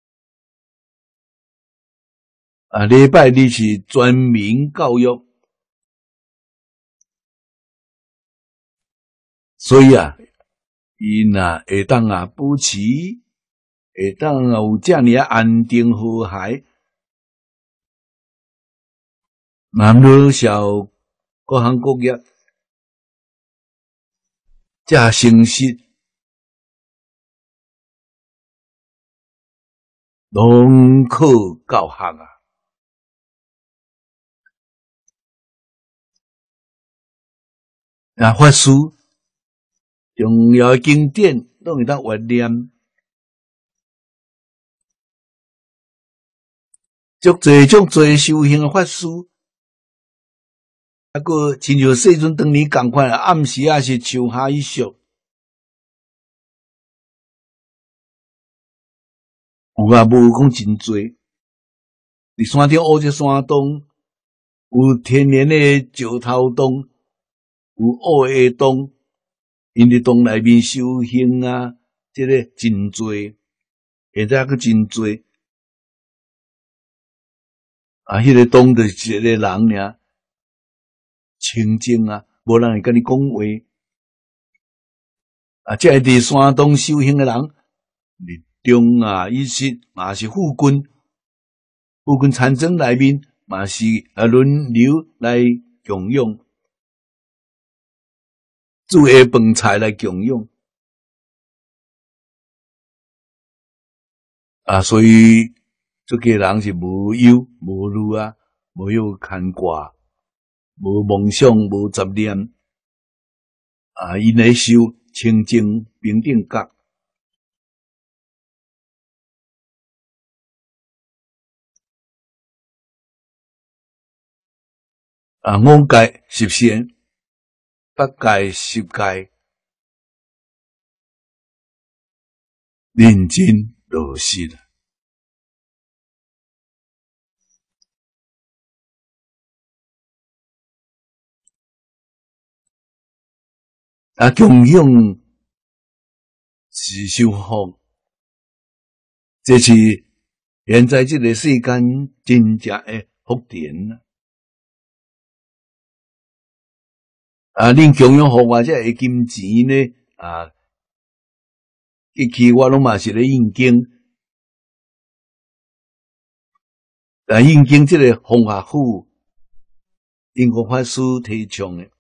啊，礼拜日是全民教育。所以啊，伊若会当啊保持，会当啊有遮尔啊安定和谐，男女小各行各业，遮成实，拢靠教学啊。啊，法师重要经典拢会当活念，足侪足侪修行的法师，啊个亲像细阵当年共款，暗时也是唱下一宿，有啊无讲真侪。伫山顶挖这山洞，有天然的石头洞，有挖的洞。因伫洞内面修行啊，这个真侪，现在还真侪。啊，迄、那个洞就是一个人尔，清净啊，无人会甲你讲话。啊，这伫山洞修行的人，日中啊，伊是嘛是护军，护军禅宗内面嘛是啊轮流来供养。煮下饭菜来供养啊，所以这个人是无忧无虑啊，无有牵挂，无梦想，无杂念啊，因来修清净平等觉。啊，五戒十善，八戒十戒，认真落实了。啊，供养是修福，这是现在这个世间真正的福田啊！啊，恁供养互我这个金钱呢？啊，过去我拢嘛是咧印经，啊，印经这个方法府，因国法师提倡的。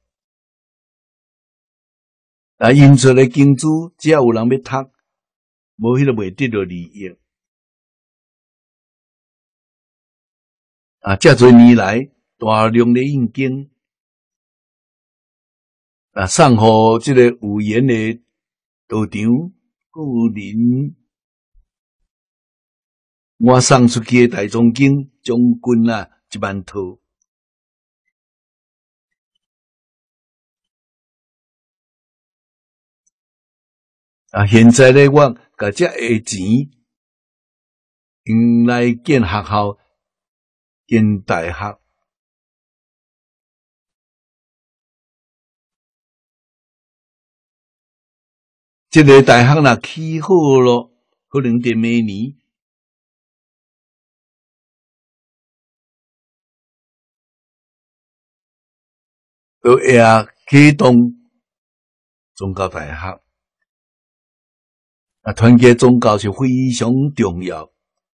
啊，印出来经书，只要有人要读，无迄个袂得到利益。啊，遮多年来，大量的印经，啊，送互即个有缘的道场、故人，我送出去的大藏经，将近啊一万套。啊，现在咧，我甲这下钱用来建学校、建大学。这个大学若起好咯，可能伫明年，就会啊启动宗教大学。啊，团结宗教是非常重要。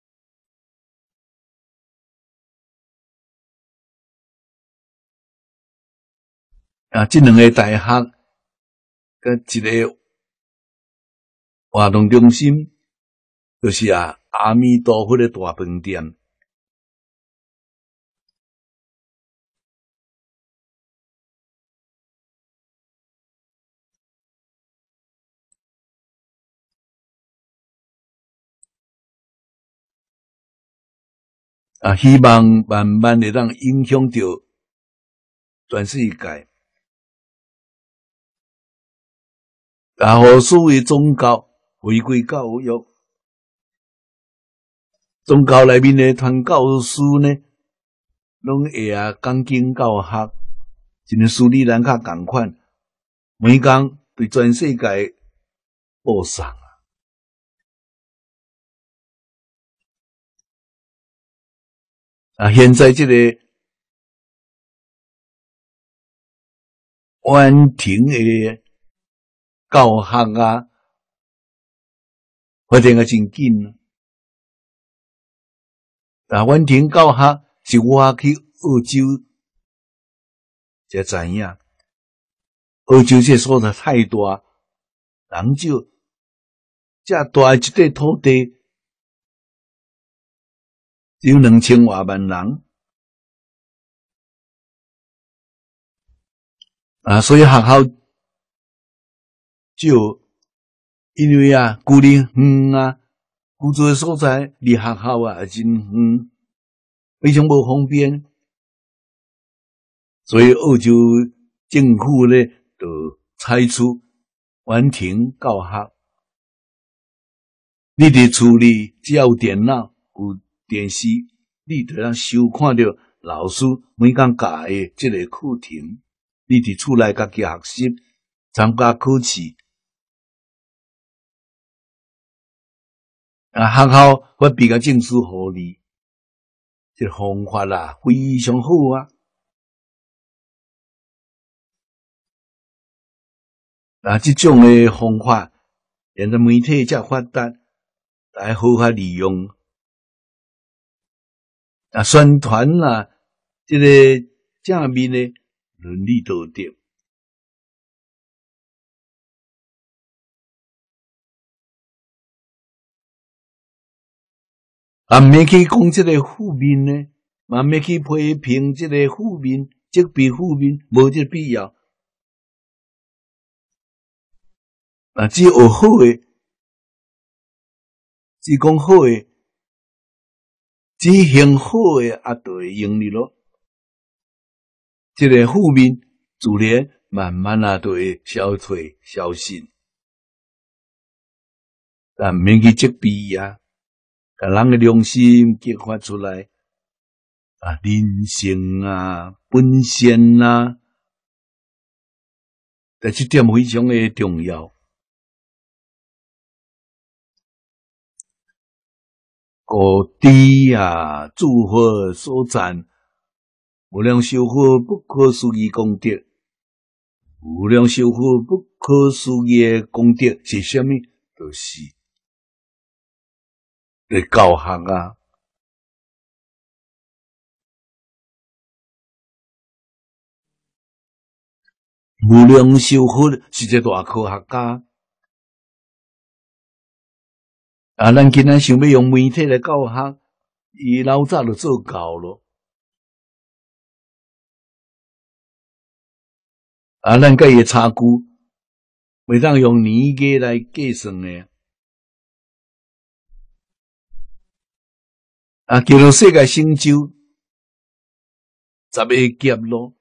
啊，这两个大学跟一个活动中心，就是啊阿弥陀佛的大饭店。啊，希望慢慢的让影响到全世界。啊，互所谓宗教回归教育，宗教内面的传教士呢，拢会啊讲经教学，真诶斯里兰卡共款，每工对全世界播送啊。啊，现在这个完庭的教学啊，发展个真紧啊！啊，完庭教学是我去澳洲才知影，澳洲这所在太大，人少，这大一块土地只有两千外万人。啊，所以学校少，因为啊，距离远啊，居住的所在离学校啊真远，非常无方便。所以澳洲政府咧就采取完庭教学，你伫厝里只要有电脑、有电视，你就能收看到老师每工教的即个课程。你伫厝内家己学习，参加考试。啊，学校发毕个证书互你，这个方法啦非常好啊！啊，这种诶方法，现在媒体遮发达，大家好好利用。啊，宣传啦，这个正面诶伦理道德。啊，毋免去讲即个负面呢，嘛毋免去批评即个负面，即比负面无即个必要。 啊，只学好诶，只讲好诶，只行好诶，啊，就会用你咯。这个负面自然慢慢啊，就会消退消失。但免去责备啊，把人诶良心激发出来啊，人性啊，本善啊，但这点非常诶重要。故知啊，诸佛所赞，无量寿佛不可思议功德，无量寿佛不可思议诶功德是啥物？就是来教学啊。无量寿佛是一个大科学家啊！咱今仔想要用媒体来教学，伊老早就做到咯。啊，咱甲伊诶差距，袂当用年价来计算诶。啊，叫做世界成就十个劫咯。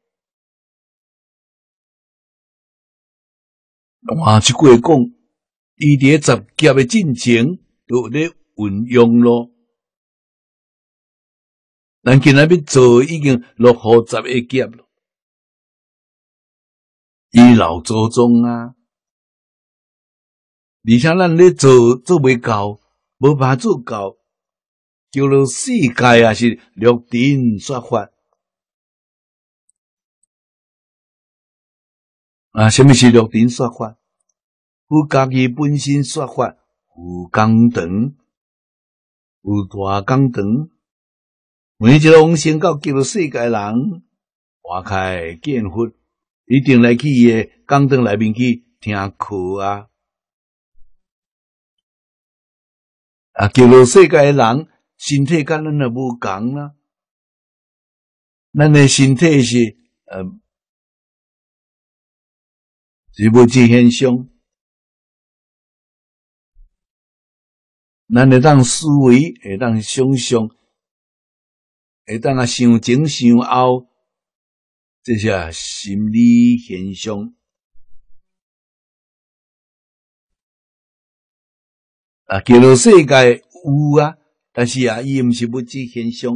换一句话讲，伊伫十劫诶进程就咧运用咯。咱今仔要做已经落后十个劫咯。伊老祖宗啊，而且咱咧做做袂到，无办法做到，叫做世界也是绿尘说法。啊，什么是绿尘说法？有家己本身说法，有工程，有大工程。每一个往生到叫做世界人，花开见佛，一定来去伊诶工程内面去听课啊。啊，叫做世界人，身体甲咱也无共啦。咱诶身体是呃是物质现象，咱会当思维，会当想象，会当啊想前想后，这些心理现象。啊，叫做世界有啊，但是啊，伊毋是物质现象，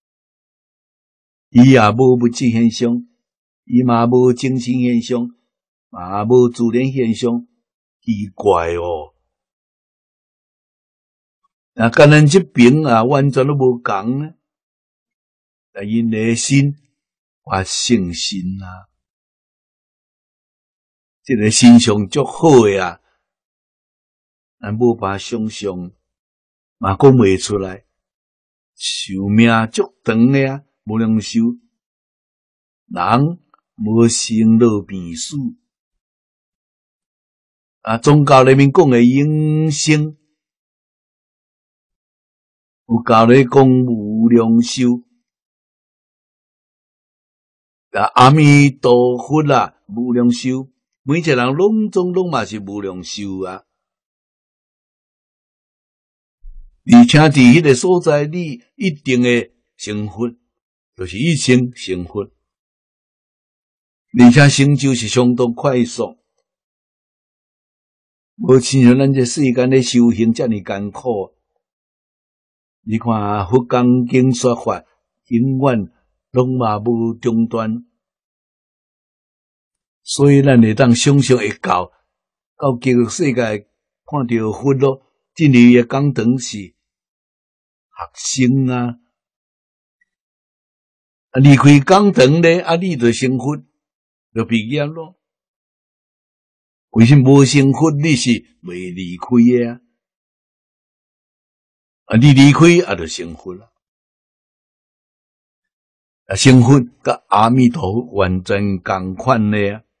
伊也无物质现象，伊嘛无精神现象，嘛无自然现象，奇怪哦。啊，甲咱这边啊，完全都无共呢。但因内心发信心啊，这个心上足好诶啊，咱无办法想象，嘛讲袂出来。寿命足长诶啊，无量寿，人无生老病死啊。宗教里面讲诶永生，有教咧讲无量寿。啊，阿弥陀佛啊，无量寿，每一个人拢总拢嘛是无量寿啊。而且伫迄个所在，你一定会成佛，就是一生成佛，而且成就是相当快速。无亲像咱这世间咧修行遮尔艰苦，你看佛讲经说法，永远拢嘛无中断，所以咱会当想象会到，到极乐世界看到佛咯，进入伊诶讲堂是学生啊，啊离开讲堂咧，啊你就成佛，就毕业咯。为什么无成佛？你是未离开诶啊？啊，你离开啊，就成佛啦。啊，成佛甲阿弥陀佛完全共款咧啊！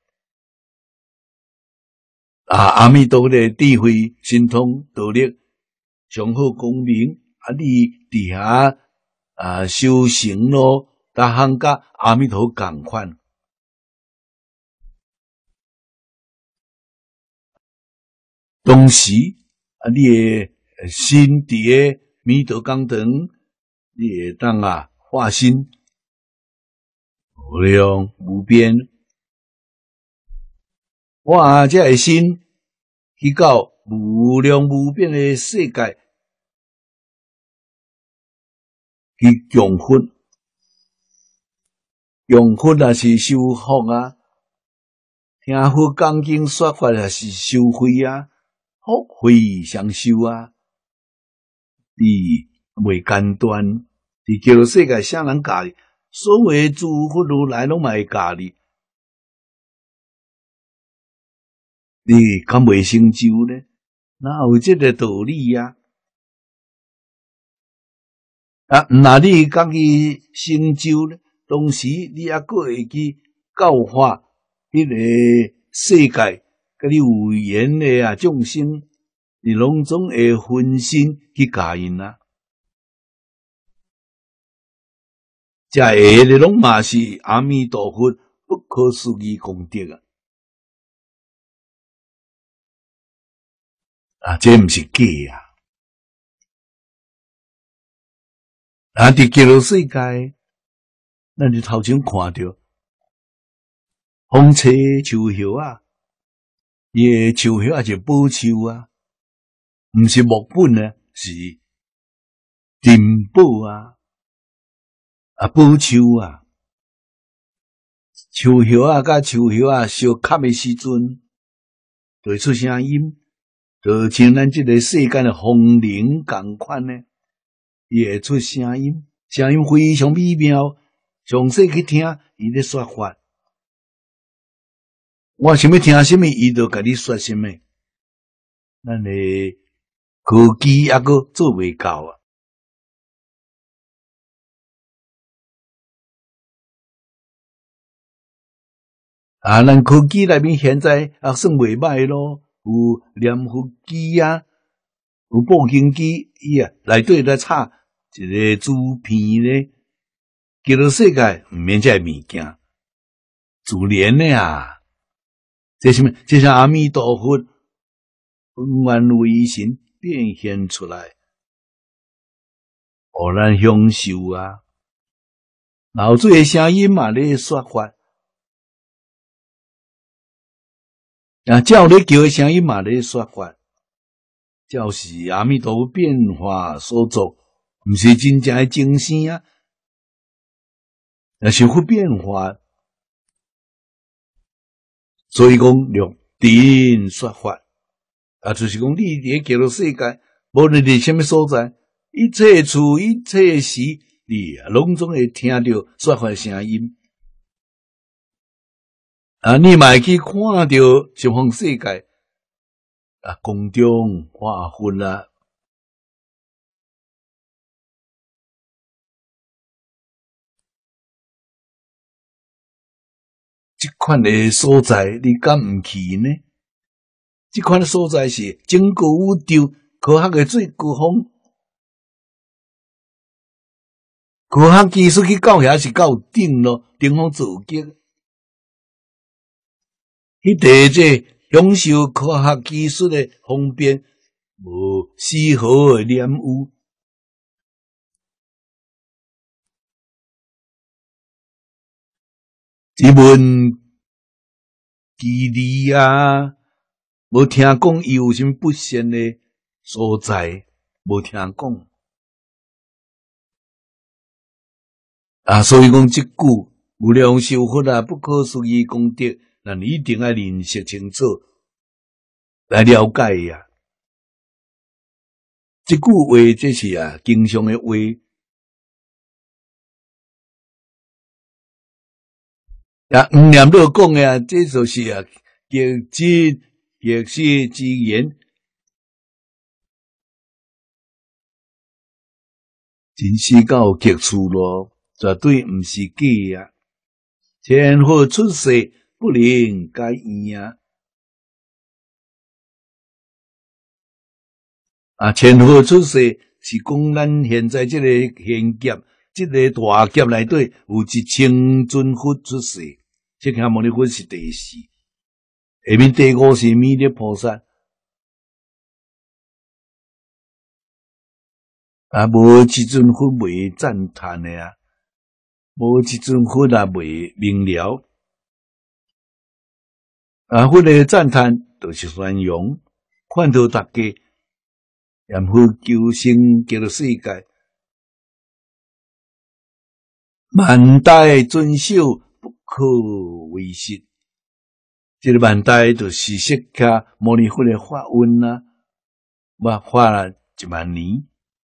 啊，阿弥陀佛的智慧、神通、道力上好光明，啊，你伫遐啊修行咯，逐项甲阿弥陀佛共款。 当时啊，你诶心伫诶弥陀讲堂，你会当啊化身无量无边，我才会心去到无量无边诶世界去供佛。用佛也是修福啊，听佛讲经说法也是收费啊，福慧双修啊。你袂简单，伫叫世界啥人教你？所谓诸佛如来拢嘛会教你，你敢袂成就呢？哪有这个道理啊？啊，那你家己成就呢？同时，你还阁会去教化迄个世界，甲你有缘的啊众生，你拢总会分身去教因啊。这下个拢嘛是阿弥陀佛不可思议功德啊！啊，这毋是假啊！啊，伫极乐世界。咱就头前看到风吹树叶啊，伊诶树叶也是宝树啊，毋是木本啊，是珍宝啊，啊宝树啊，树叶啊甲树叶啊相磕诶时阵，就会出声音，就像咱即个世间诶风铃共款呢，伊会出声音，声音非常美妙。详细去听伊咧说法，我想要听什么，伊就甲你说什么。咱诶科技还阁做袂到啊！啊，咱科技内面现在也算袂歹咯，有念佛机啊，有播经机，伊啊内底来插一个珠片咧。极乐世界毋免这物件，自然的啊！这什么？这是阿弥陀佛本愿威神变现出来，互咱享受啊！老水的声音嘛咧说法，啊，照咧叫的声音嘛咧说法，照是阿弥陀佛变化所作，毋是真正的真声啊！那是会变化，所以讲六顶说法啊，就是讲你伫极乐世界，无论伫什么所在，一切处一切时，你啊拢总会听到说法声音啊，你嘛会去看到十方世界啊，空中化佛啦。这款的所在，你敢毋去呢？这款的所在是整个宇宙科学的最高峰，科学技术去到遐是到顶咯，顶峰造极。迄个这享受科学技术的方便，无丝毫的染污。一问距离啊，无听讲伊有啥物不善的所在，无听讲啊，所以讲即句无量寿佛啊，不可思议功德，咱一定要认识清楚，来了解呀、啊。即句话这是啊，经常的话。啊，毋念落讲诶啊，这就是啊，极真极实之言，真是到极处咯，绝对毋是假啊！天佛出世不能改变啊！啊，天佛出世是讲咱现在这个现劫，这个大劫内底有一千尊佛出世。这个牟尼佛是第四，下面第五是弥勒菩萨， 啊，无即阵佛袂赞叹的啊，无即阵佛也袂明了。啊，佛的赞叹就是宣扬，劝导大家，然后求生叫做世界，万代遵守，不可违失。这个万代就是释迦牟尼佛的法运啊，我发了一万年。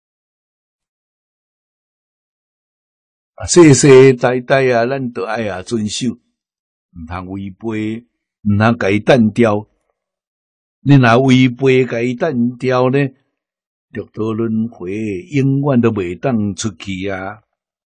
啊，世世代代啊，咱都爱啊遵守，毋通违背，毋通甲伊单调。你若违背甲伊单调呢，六道轮回永远都袂当出去啊！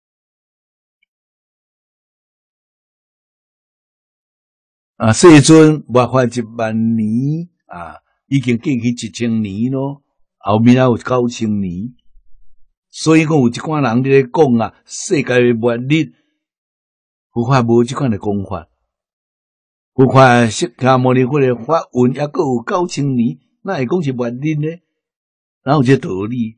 啊，世尊活法一万年啊，已经过去一千年咯，后面还有九千年。所以讲有一寡人伫咧讲啊，世界的末日，佛法无即款的讲法。佛法释迦牟尼佛的法运也阁有九千年，哪会讲是末日呢？哪有这道理？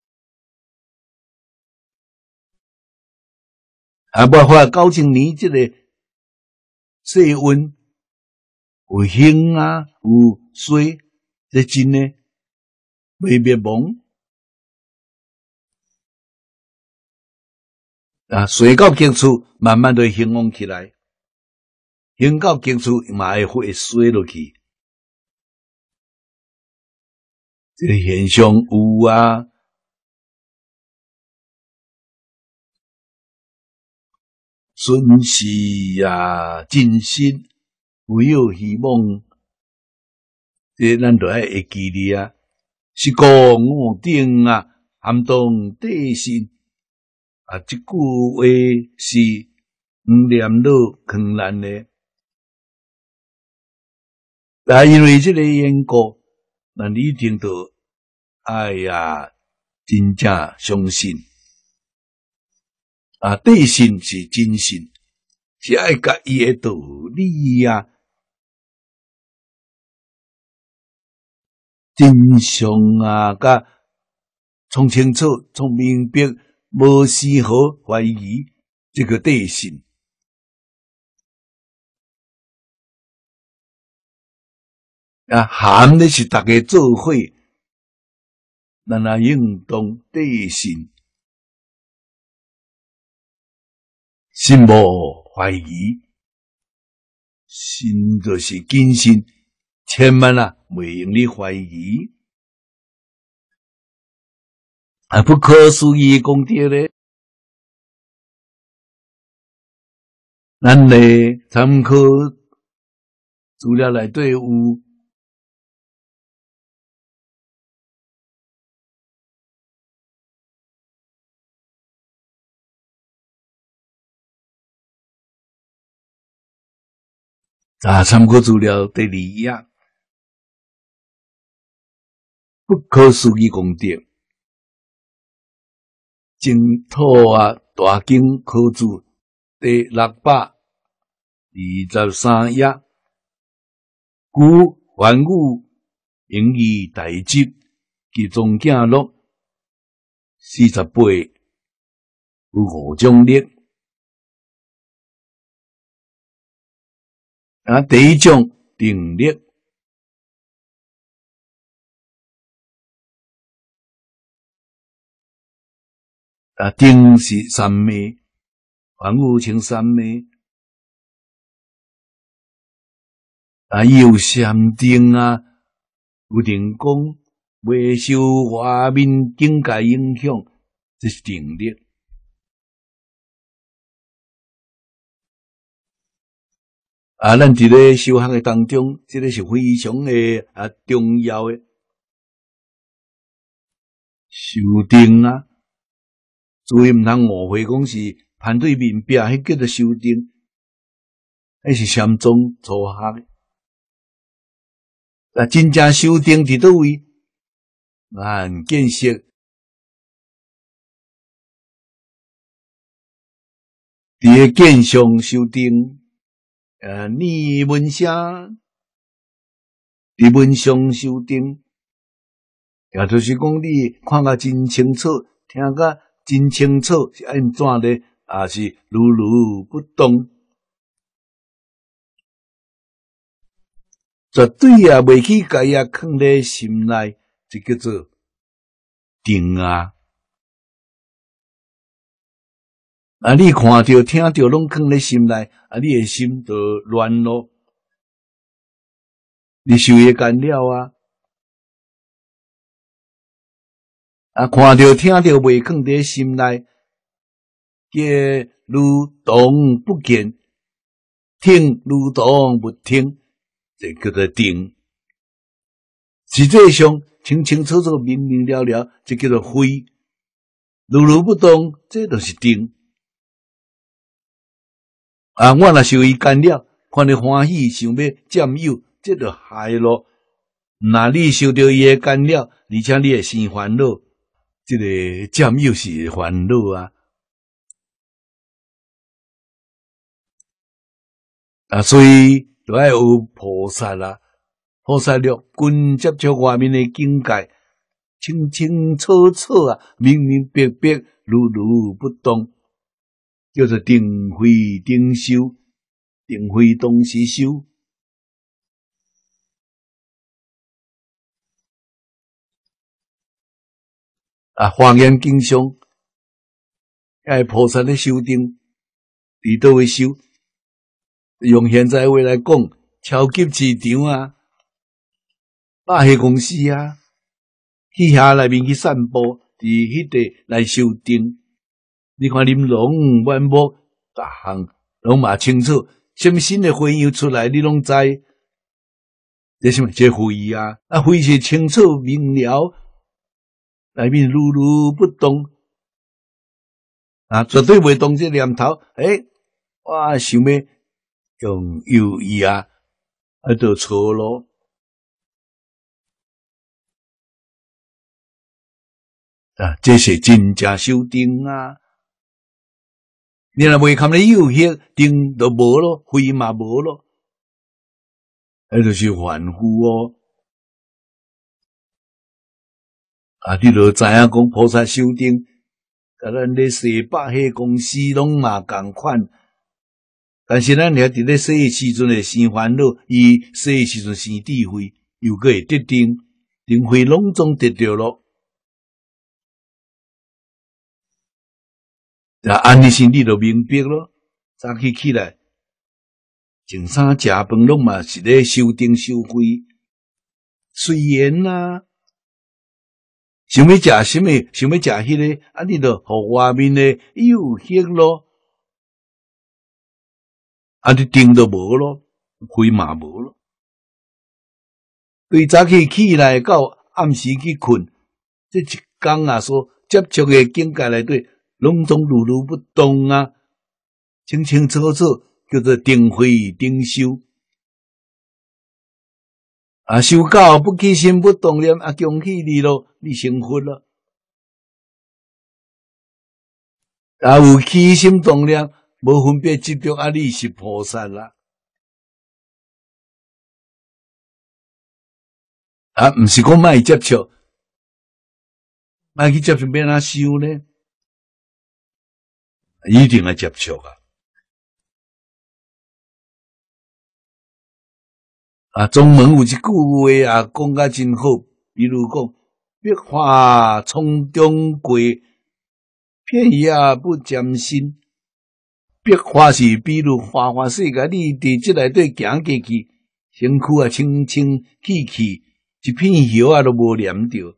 啊，末法九千年，即、这个世运有兴啊，有衰，这真呢，袂灭亡。啊，衰到极处，慢慢都会兴旺起来；兴到极处，嘛会会衰落去。这个现象有啊，顺势啊，真心唯有希望，这咱都爱会记哩啊。是讲我顶啊，含当地心。啊，这句话是唔念落困难的。啊，因为这个缘故，那你一定都哎呀，真正相信啊，地信是真信，是爱甲伊的道理啊，真相啊，甲从清楚、从明白。无丝毫怀疑这个地信啊，含的是大家做伙，咱来应当地信，心无怀疑，心就是坚信，千万啊，袂用你怀疑。啊，不可思议功德咧！咱咧参考资料内底有啊，参考资料第二页，不可思议功德。净土啊，大经科注第六百二十三页，故梵语英语大集其中经录四十八有五种力啊，第一种定力。啊，定是三昧，凡有称三昧。啊，有禅定啊，有定功，未受外面境界影响，这是定力。啊，咱伫咧修行的当中，这个是非常的啊重要的修定啊。注意毋通误会，讲是盘对面壁，迄叫做修定，迄是禅宗初学。啊，真正修定伫倒位？咱见识伫个见相修定，呃，念闻声，伫闻相修定，也就是讲你看甲真清楚。 听甲真清楚是安怎咧，也是如如不动，绝对也袂去家己放咧心内，就叫做定啊。啊，你看到、听到，拢放咧心内，啊，你诶心就乱咯。你受伊干扰啊，啊，看到、听到，袂放伫心内，嘅如动不见，听如动不听，这叫做定。实际上，清清楚楚、明明了了，这叫做非。如如不动，这就是定。啊，我若受伊干扰，看你欢喜，想要占有，这就害咯。那你受到伊诶干扰，而且你会生烦恼，这个占有是烦恼啊。啊，所以就要有菩萨啦，菩萨力均接触外面诶境界，清清楚楚啊，明明白白，如如不动，叫做定慧定修，定慧同时修。啊，华严经上，哎，菩萨咧修定，伫倒位修？用现在话来讲，超级市场啊，百货公司啊，去遐内面去散步，伫迄块来修定。你看恁拢满目，逐项拢嘛清楚，什么新的花样出来，你拢知。这什么？这灰啊，啊灰是清楚明了，内面如如不动，啊，绝对袂动这念头。诶、欸，我想要用有意啊，啊，就错咯。啊，这是真正修定啊！你若袂堪咧有迄定就无咯，非嘛无咯，迄就是凡夫哦。啊，你著知影讲菩萨修定，甲咱咧洗百货公司拢嘛共款。但是咱遐伫咧洗诶时阵会生烦恼，伊洗诶时阵生智慧，又个会得定，定慧拢总得着咯。啊，安尼心里就明白咯。早起起来，净衫食饭拢嘛是咧修定修慧。虽然啊，想要食什么，想要食迄个，啊，你著互外面诶诱惑咯。啊，你定都无咯，慧嘛无咯。对早起起来到暗时去困，这一天啊所接触诶境界内底，拢总如如不动啊，清清楚楚，叫做定慧定修。啊，修到不起心不动念，啊，恭喜你咯，你成佛咯。啊，有起心动念，无分别执着，啊，你是菩萨啦。啊，毋是讲莫接触，莫去接触要哪修呢？一定要接触啊！啊，中文有一句话啊，讲甲真好，比如讲，百花丛中过，片叶不沾身。百花是比如花花世界，你伫即内底行过去，身躯啊清清气气，一片叶啊都无黏着。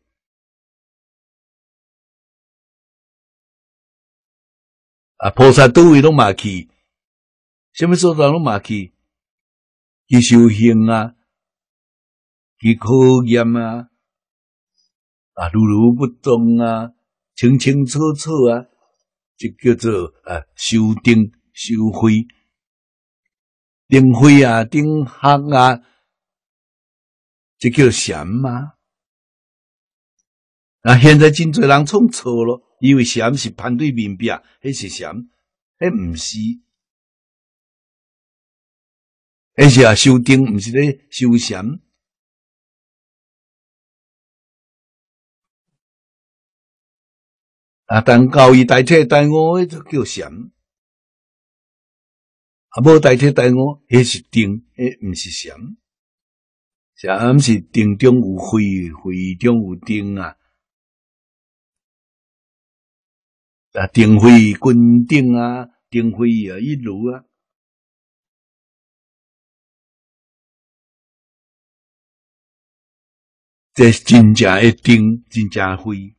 啊，菩萨倒位拢嘛去，什么所在拢嘛去，去修行啊，去考验啊，啊，如如不动啊，清清楚楚啊，就叫做啊修定修慧，定慧啊，定学啊，这叫禅嘛。啊，现在真侪人创错咯，以为禅是攀对面壁，迄是禅，迄毋是，迄是啊修定，毋是咧修禅。 啊，但教伊代替代五，迄就叫禅。啊，无代替代五，迄是定，迄毋是禅。禅是定中有慧，慧中有定啊。啊，定慧均定啊，定慧啊一如啊。这是真正的定，真正慧。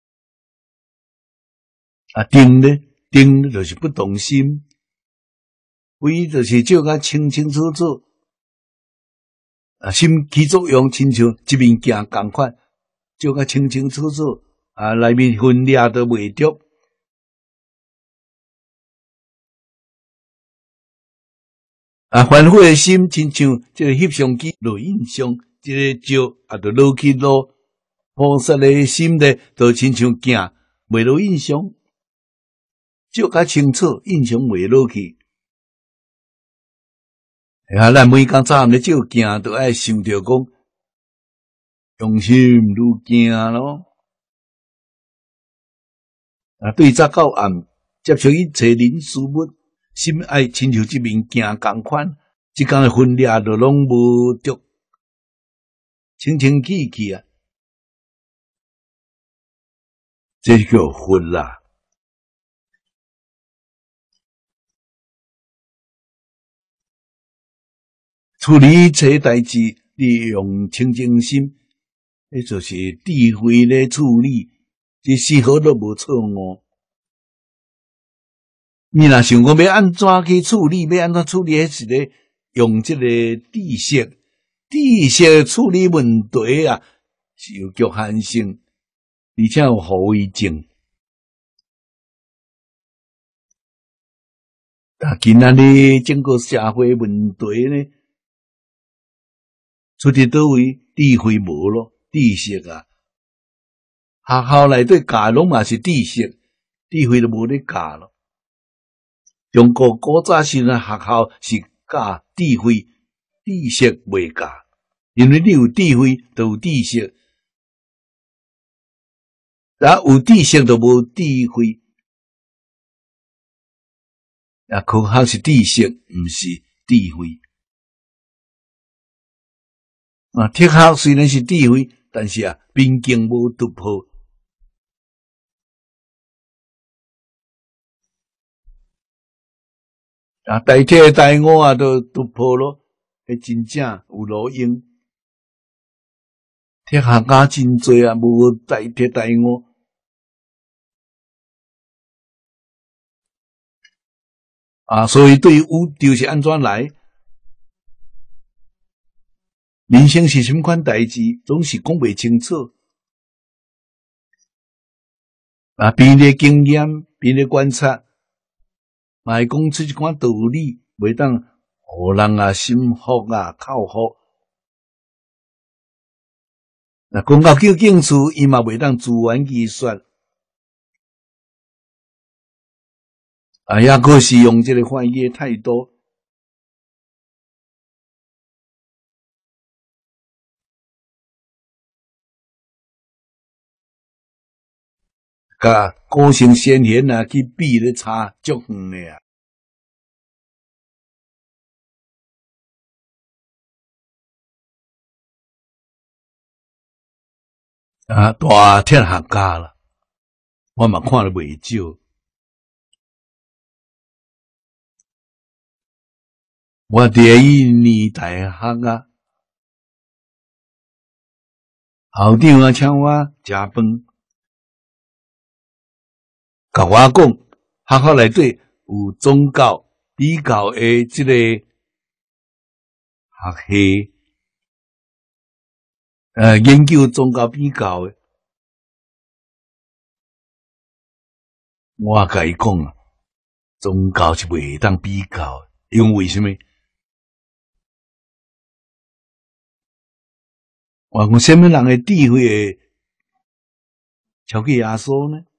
啊，定呢？定就是不动心，慧就是照甲清清楚楚。啊，心起作用，亲像一面镜共款，照甲清清楚楚。啊，内面分裂都袂着。啊，凡夫的心，亲像这个翕相机录影像，这个照啊，就落去落。菩萨的心呢，就亲像镜，袂落印象，照较清楚，印象袂落去。啊，咱每工早暗咧照镜，都爱想着讲，用心如镜咯。啊，对早到暗，接受一切人事物，心爱亲像一面镜共款，即工的分裂就拢无着，清清气气啊。这叫佛啦。处理一切代志，利用清净心，那就是智慧咧处理，这丝毫都无错误。你若想讲要安怎去处理，要安怎处理，迄是咧用这个知识，知识处理问题啊，是有局限性，而且有后遗症。但今仔日整个社会问题呢？出伫倒位智慧无咯，知识啊，学校内底教拢嘛是知识，智慧都无咧教咯。中国古早时呢，学校是教智慧，知识未教，因为你有智慧，就有知识，然后有知识就无智慧。啊，科学是知识，毋是智慧。啊，哲学虽然是智慧，但是啊，边境无突破。啊，代替代五啊，都突破咯，迄真正有路用。哲学家真多啊，无代替代五。啊，所以对宇宙是安怎来？人生是什么款代志，总是讲袂清楚。啊，边咧经验，边咧观察，嘛会讲出一寡道理，袂当互人啊心服啊靠服。那讲到究竟事，伊嘛袂当自圆其说。啊，也可是用这个翻译的态度。甲古圣先贤啊，去比咧差足远诶啊！啊，大哲学家啦，我嘛看了袂少。我第一年大学啊，校长啊，请我食饭。甲我讲，学校内底有宗教比较的这个学系，呃，研究宗教比较的。我甲伊讲啊，宗教是袂当比较的，因为什么？我讲什么人的智慧会超过耶稣呢？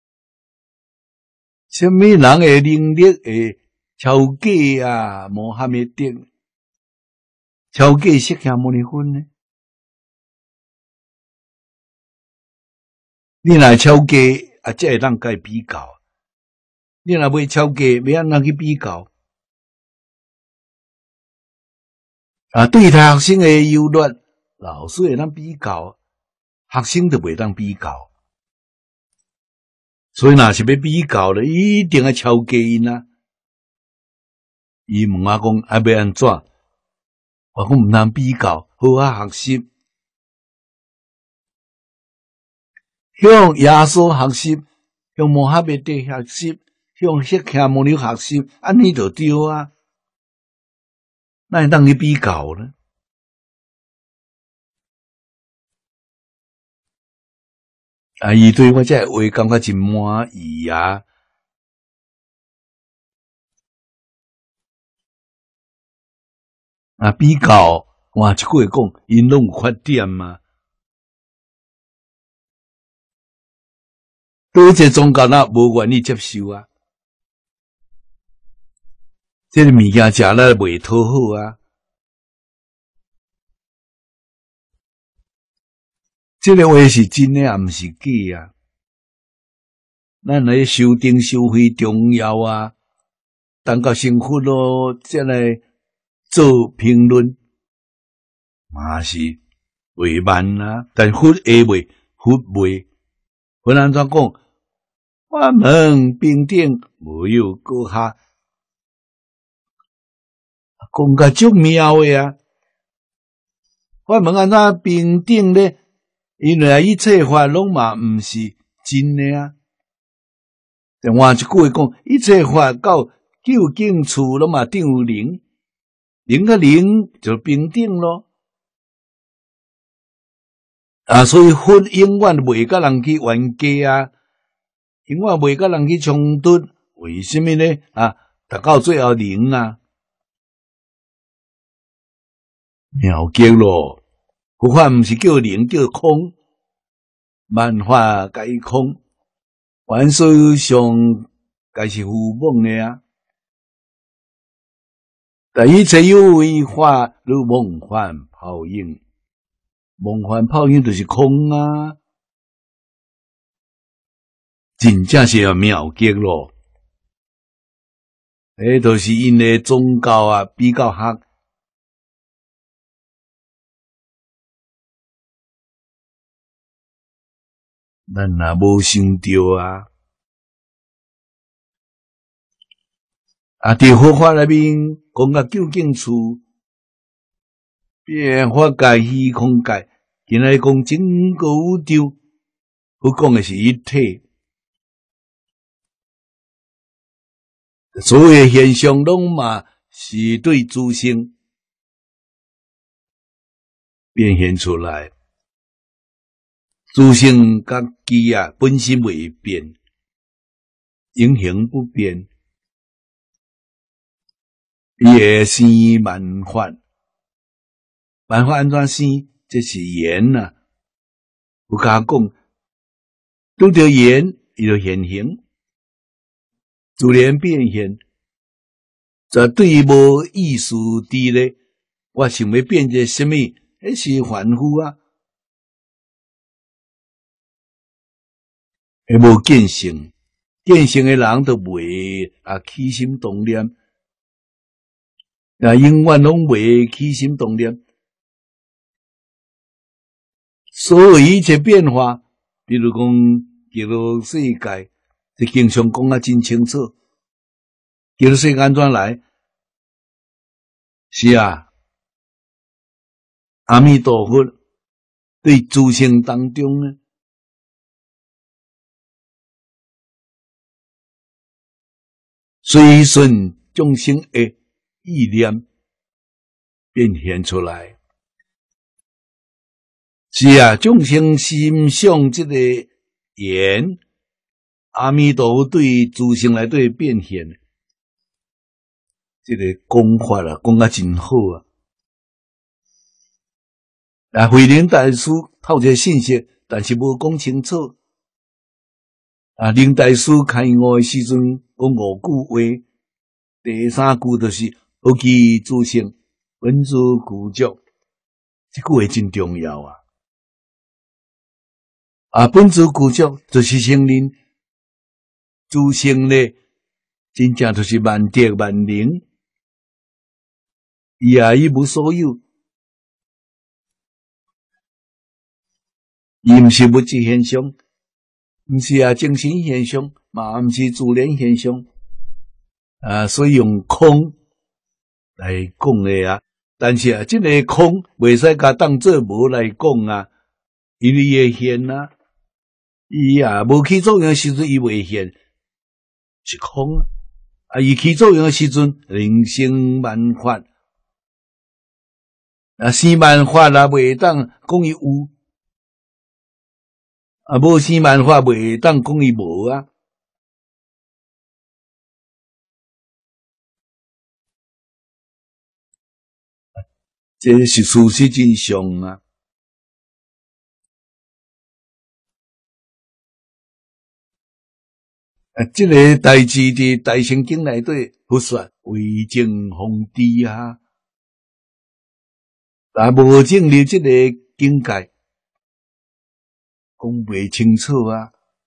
什么人的能力会超过啊穆罕默德，超过释迦牟尼佛呢？你若超过啊，才会当甲伊比较。你若卖超价，要安怎去比较？啊，对待学生诶优劣，老师会当比较，学生就袂当比较。所以若是要比较咧，一定要超价因啊。伊问我讲啊，要安怎？我讲毋通比较，好啊学习，向耶稣学习，向穆罕默德学习，向释迦牟尼学习，安尼就对啊。哪会当去比较呢？啊，伊对我这话感觉真满意啊！啊，比较换一句话讲，因拢有缺点嘛。对一个宗教那无愿意接受啊，这个物件食了袂讨好啊。这个话是真的，也毋是假啊。咱来修订修非重要啊，等到成佛咯，再来做评论，嘛是袂慢啊。但佛会袂，佛袂，佛安怎讲？法门平等，无有高下，讲甲足妙诶啊！法门安怎平等咧？因为一切法拢嘛毋是真诶啊！但换一句话讲，一切法到究竟处拢嘛定有零，零甲零就平等咯。啊，所以佛永远袂甲人去冤家啊！永远袂甲人去冲突，为什么呢？啊，达到最后零啊，妙极咯！佛法毋是叫零，叫空，万法皆空，凡所上皆是虚妄的啊。但一切有为法，如梦幻泡影，梦幻泡影就是空啊。真正是要妙极咯！迄就是因的宗教啊，比较学，咱也无想到啊。啊，伫佛法内面讲到究竟处，变化界、虚空界，今仔讲整个宇宙，我讲的是一体。所有的现象拢嘛是对诸性变现出来，诸性甲己啊本身未变，永恒不变，伊会生万法，万法安怎生？这是缘啊！有甲讲，拄着缘，伊就现形。自然变现，绝对无意思伫咧。我想要变一个什么，迄是凡夫啊，会无见性。见性的人都袂啊起心动念，啊永远拢袂起心动念。所有一切变化，比如讲极乐世界。是经常讲啊，真清楚。极乐世界安怎来？是啊，阿弥陀佛对诸生当中呢，随顺众生的意念变现出来。是啊，众生心想这个缘。阿弥陀佛对诸生来对变现，这个讲法啊，讲啊真好啊！啊，慧能大师透这信息，但是无讲清楚。啊，林大师开悟的时阵讲五句话，第三句就是“何其诸生，本自具足”，这句话真重要啊！啊，本自具足就是承认。 诸生咧，真正就是万德万能，伊啊一无所有，伊毋是物质现象，毋是啊精神现象，嘛毋是自然现象，啊，所以用空来讲咧啊。但是啊，这个空袂使甲当做无来讲啊，因为伊会现啊，伊啊无起作用的时阵，伊袂现，是空啊。啊，伊起作用的时阵，人生万法，啊，生万法啊，袂当讲伊有，啊，无生万法袂当讲伊无啊。这是事实真相啊！啊，这个代志伫大圣经内底佛说为正方知啊，啊，无证入这个境界，讲袂清楚啊，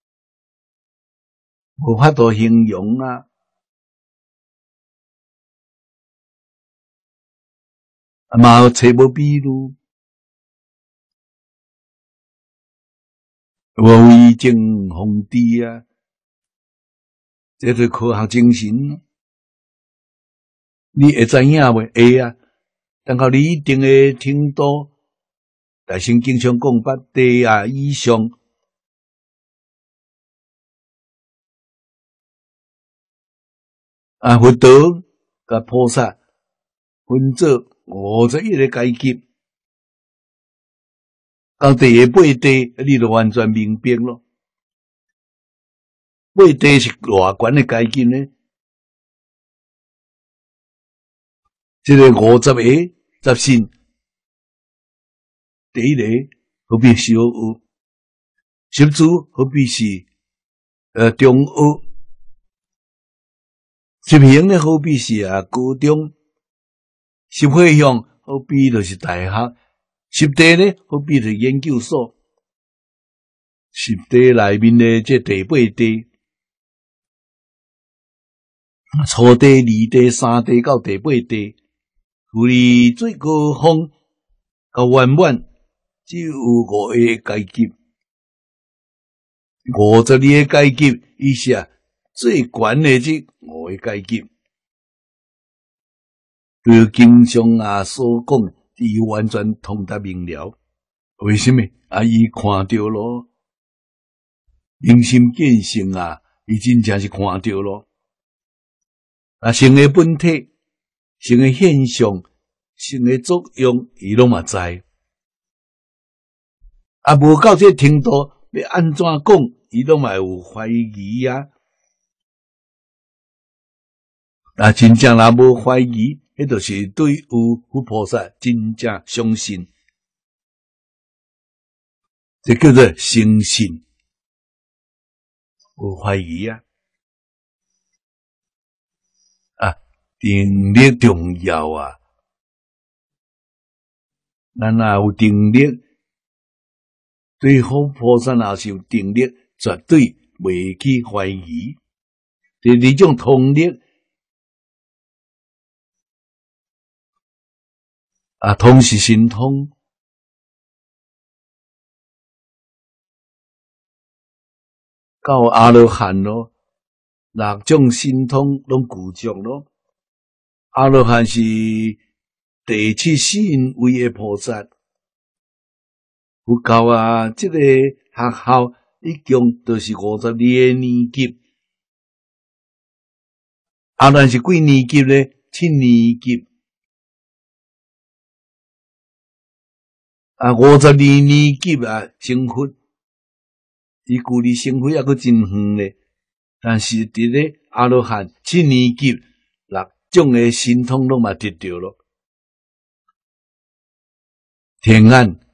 无法度形容啊。啊，嘛找无比如，无为正方知啊，这是科学精神。你会知影袂？会啊，但靠你一定的程度，大圣经常讲八地啊以上，啊，佛陀甲菩萨分做五十一个阶级，到第八地，你就完全明白咯。八地是偌悬的阶级呢？这个五十个十信，第一个何必小学？十祖何必是呃中学？十行呢何必是啊高中？十会向何必就是大学？十地呢何必是研究所？十地内面的这第八地。初地、二地、三地到第八地，距离最高峰到圆满只有五个阶级，五十二个阶级以下最悬的这五个阶级，就经常啊所讲，伊完全通达明了。为什么？啊，伊看到咯，明心见性啊，伊真正是看到咯。啊，性的本体、性的现象、性的作用，伊拢嘛知。啊，无到这程度，要安怎讲，伊拢嘛有怀疑啊。啊，真正若无怀疑，迄就是对有佛菩萨真正相信，这叫做诚信，无怀疑啊。定力重要啊！咱若有定力，对佛菩萨若是有定力，绝对袂去怀疑。第二种通力啊，通是神通，到阿罗汉咯，六种神通拢具足咯。阿罗汉是第七世因位的菩萨，佛教啊，这个学校一共都是五十二个年级。阿罗汉是几年级呢？七年级。啊，五十二年级啊，成佛，伊距离成佛还佫真远咧。但是伫咧阿罗汉七年级六种诶神通拢嘛得到咯。天眼看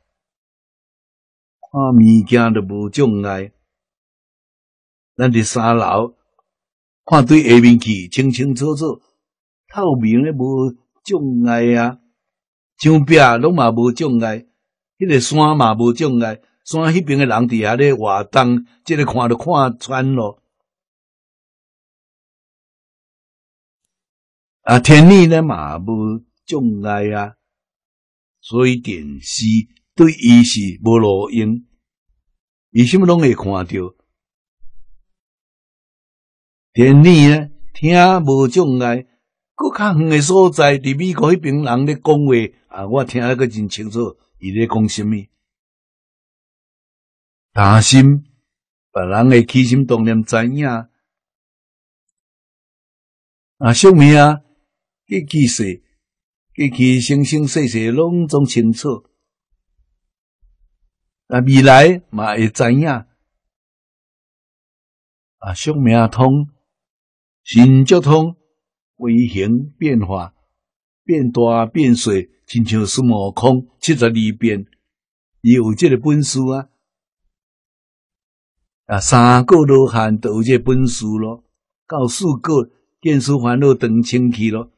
物件都无障碍，咱伫三楼看对下面去清清楚楚，透明诶无障碍啊，墙壁拢嘛无障碍，迄个山嘛无障碍，山迄边诶人伫遐咧活动，即个看就看穿咯。 啊，天理呢嘛无障碍啊，所以电视对伊是无路用，伊什么拢会看到。天理呢听无障碍，搁较远诶所在，伫美国迄边人咧讲话啊，我听得个真清楚，伊咧讲什么。担心别人诶起心动念知影，啊，宿命啊，过去世、过去生生世世拢总清楚，啊，未来嘛会知影，啊，宿命通、心足通，微形变化，变大变小，亲像孙悟空七十二变，伊有这个本事啊。啊，三个罗汉都有这本事咯，到四个见思烦恼断清去咯。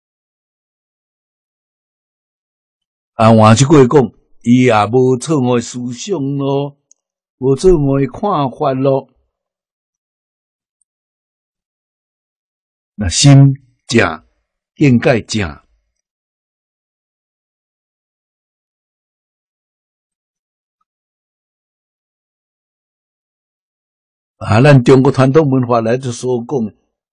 啊，换一句话讲，伊也无错误思想咯，无错误看法咯。那心正，见解正。啊，咱中国传统文化来就所讲，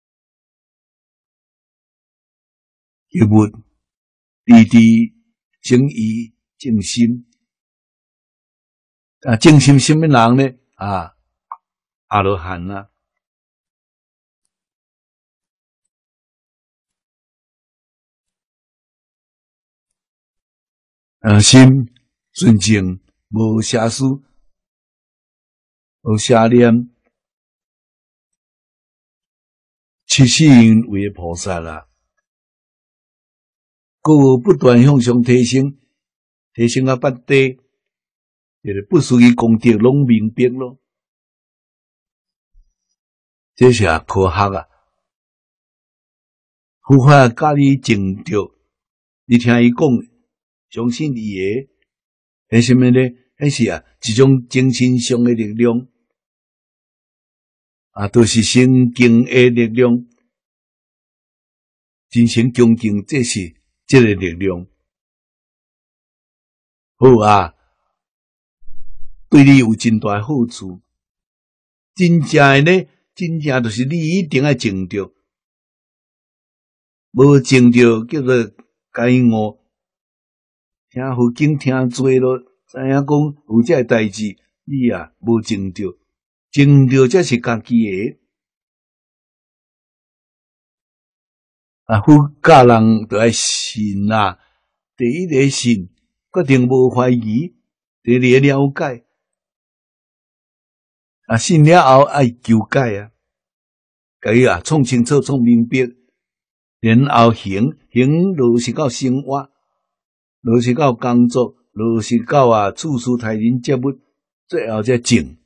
要物滴滴正义正心，啊，正心什么人呢？啊，阿罗汉啊，啊，心纯净，无邪思，无邪念。七世因为菩萨啦，佮不断向上提升，提升啊，八地，这个不属于功德，拢明白咯。这是啊科学啊，佛法教你证着，你听伊讲，相信伊个，迄什么呢？迄是啊一种精神上的力量。啊，都、就是神经的力量，精神恭敬，这是这个力量。好啊，对你有真大好处。真正的呢，真正就是你一定要证着，无证着叫做解悟。听佛经听多咯，知影讲有这个代志，你啊无证着。证着才是家己的，啊！佛教人就爱信啊，第一个信，决定无怀疑；第二个了解，啊，信了后爱求解啊，解啊，创清楚、创明白，然后行行落实到生活，落实到工作，落实到啊处事待人接物，最后才证。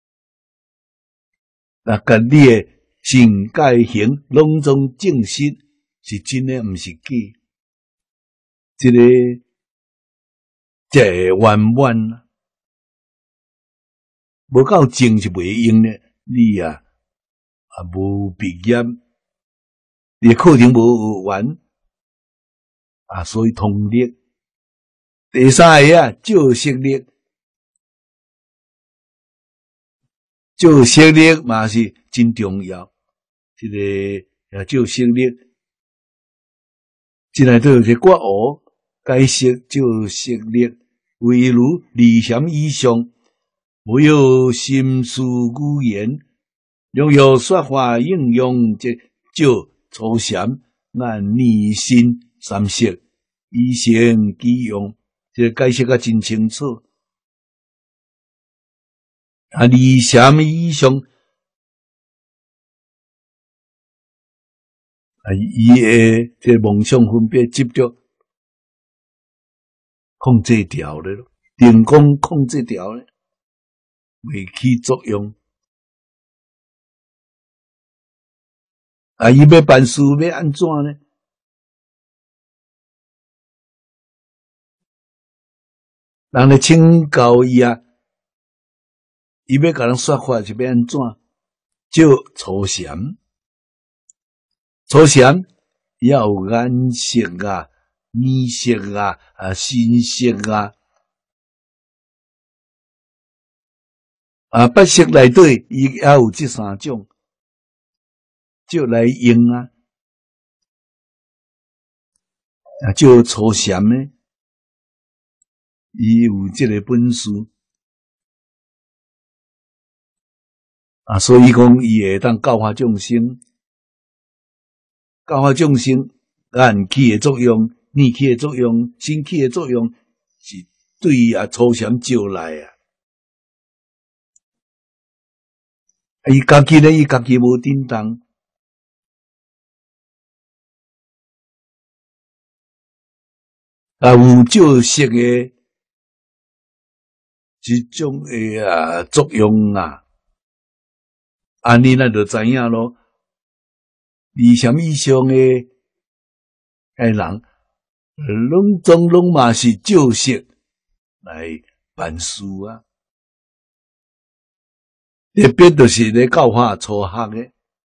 那甲你诶信解行拢总证实是真诶，毋是假。这个这圆满啊，无够证是袂用呢。你啊啊无毕业，你课程无学完啊，所以通力。第三个啊，照识力。照识力嘛是真重要，这个也照识力，进来都有一个国学解释照识力，唯如理想以上，无有心思语言，若有说法应用，即照初禅按念心三识，以成其用，这解释得真清楚。啊，理想以上，啊，伊诶这梦想分别执着控制掉咧咯，成功控制掉咧，未起作用。啊，伊要办事要安怎呢？人咧请教伊啊。伊要甲人说法是要安怎？照初禅，初禅要有颜色啊、颜色啊、啊身色啊，啊八色内底伊也有这三种，就来用啊。啊，就初禅呢，伊有这个本事啊，所以讲伊会当教化众生，教化众生，暗气的作用、逆气的作用、心气的作用，是对啊初禅招来啊。伊家己呢，伊家己无振动。啊，有照色的一种诶啊作用啊，安尼咱就知影咯。离什么以上诶诶人，拢总拢嘛是照色来办事啊。特别就是咧教化初学诶，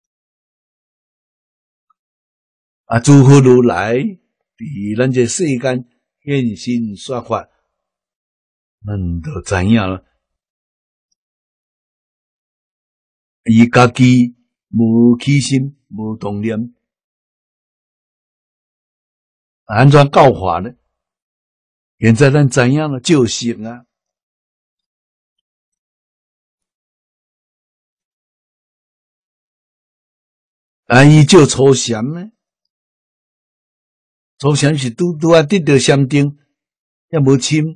啊，诸佛如来伫咱这世间现身说法，咱就知影咯。伊家己无起心，无动念，安怎教化呢？现在咱知影了，照色啊。啊，伊照初禅呢？初禅是拄拄啊得到禅定，也无深，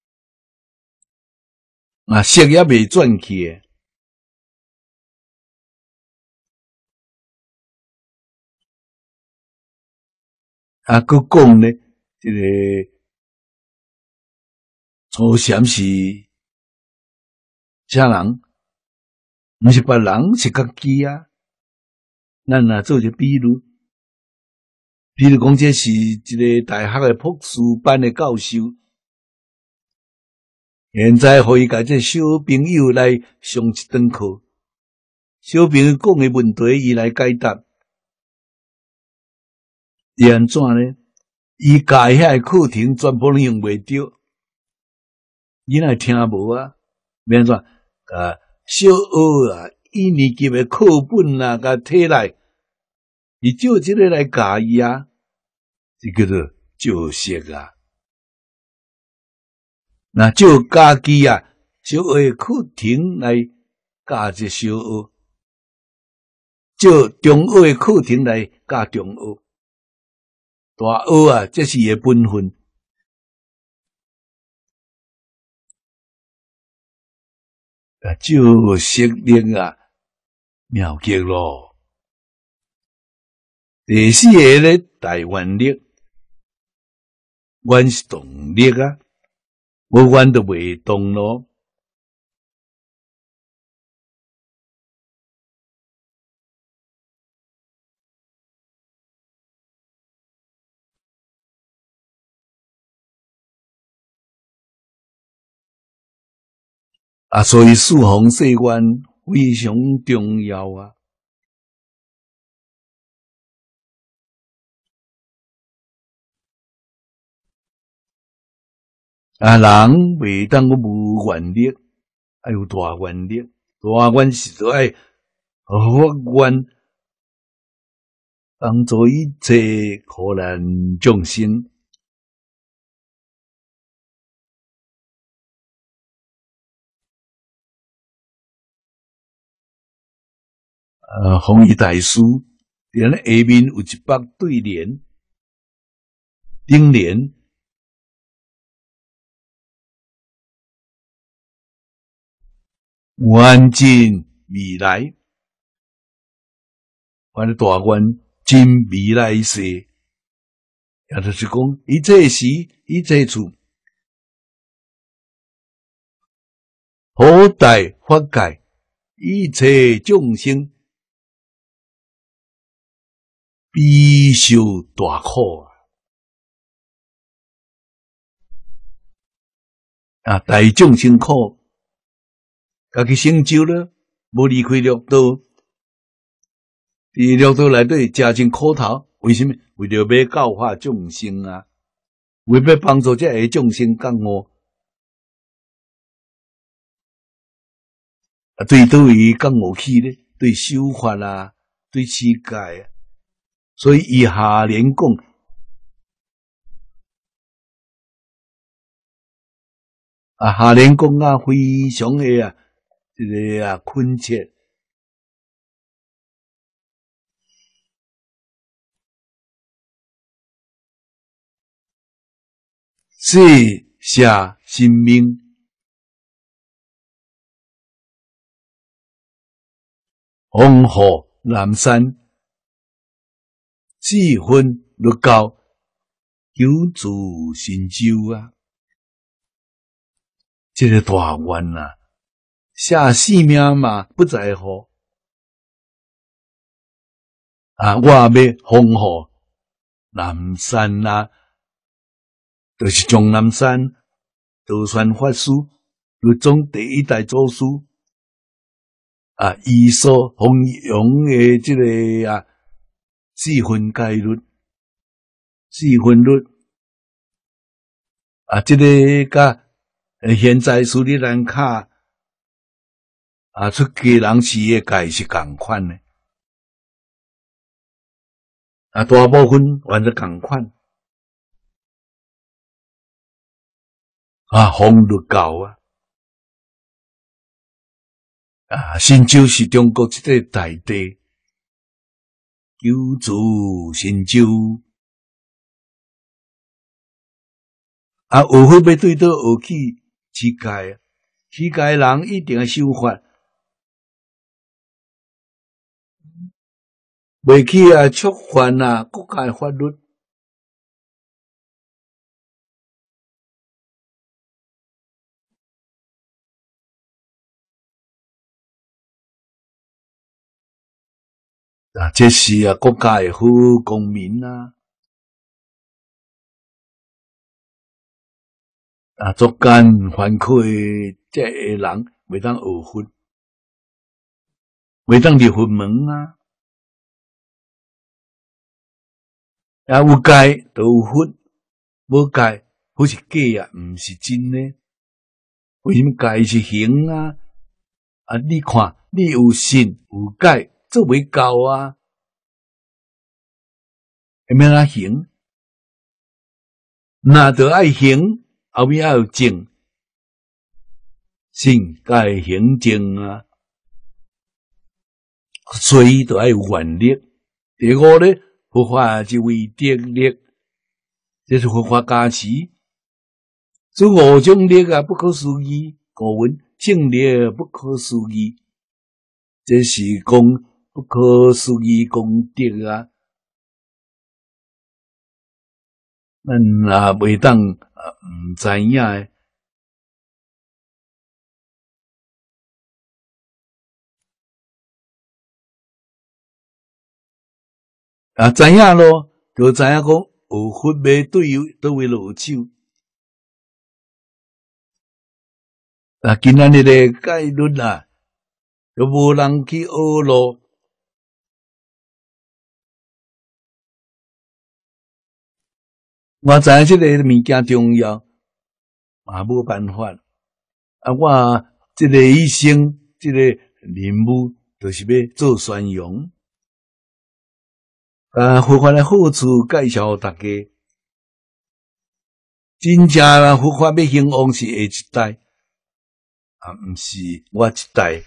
啊色也未转去诶。啊，佮讲呢，这个初禅是啥人？毋是别人，是家己啊。咱若做一个比如，比如讲，这是一个大学的博士班的教授，现在互伊甲这小朋友来上一堂课，小朋友讲的问题，伊来解答。伊安怎呢？伊教遐课程全部拢用袂着，囡仔听无啊？免怎？啊，小学啊，一年级的课本啊，甲摕来，伊照这个来教伊啊，这叫做照色啊。那照家己啊，小学的课程来教这小学，照中学的课程来教中学。大学啊，这是伊的本分。啊，照色力啊，妙极咯。第四个咧，大愿力，愿是动力啊，无愿就袂动咯。啊，所以四弘誓愿非常重要啊！啊，人袂当个无愿力，要有大愿力。大愿是说爱发愿，帮助一切苦难众生。呃，弘一大师，伫咱下面有一百对联，顶联愿尽未来，我的大愿尽未来世，也就是讲一切时一切处，普大法界一切众生。必受大苦啊！啊，大众生苦，家己成就了，无离开六道，伫六道内底食尽苦头， 为什么？为着要教化众生啊，为要帮助这些众生觉悟。啊，对对于觉悟起咧，对修法啊，对世界啊，所以以下联讲。啊，下联讲啊，非常的啊，这个啊恳切。写下生命，红河南山，智分律教，求助神州啊！这个大愿啊，下性命嘛不在乎啊！我要红河南山啊！就是终南山道宣法师，律宗第一代祖师啊，伊所弘扬的这个啊四分戒律、四分律啊，这个甲现在斯里兰卡啊出家人寺的戒是共款的啊，大部分完全共款。啊，弘律教啊，啊，神州是中国一个大地，求助神州。啊，学会要对倒学起世界啊，世界人一定要修法，袂去啊触犯啊国家法律。啊，这是啊国家的好公民啊！啊，作奸犯科的这个人，袂当学佛，袂当入佛门啊！啊，有戒就有佛，无戒好是假啊，毋是真的。为什么戒是行啊？啊，你看，你有信有戒。做袂到啊，会免啊行？那着爱行，后面还有正，信戒行正啊，所以着爱有愿力。第五咧，佛法即为德力，这是佛法加持。这五种力啊，不可思议。古文正力不可思议，这是讲。不可思议功德啊！咱也袂当啊，毋知影诶。啊，知影咯，就知影讲学佛要对有倒位落手。啊，今仔日诶戒律啊，就无人去学咯。我知影即个物件重要，嘛无办法。啊，我即个医生，即个任务，就是要做宣扬。啊，佛法的好处介绍大家。真正啊，佛法要兴旺是下一代，啊，毋是我一代。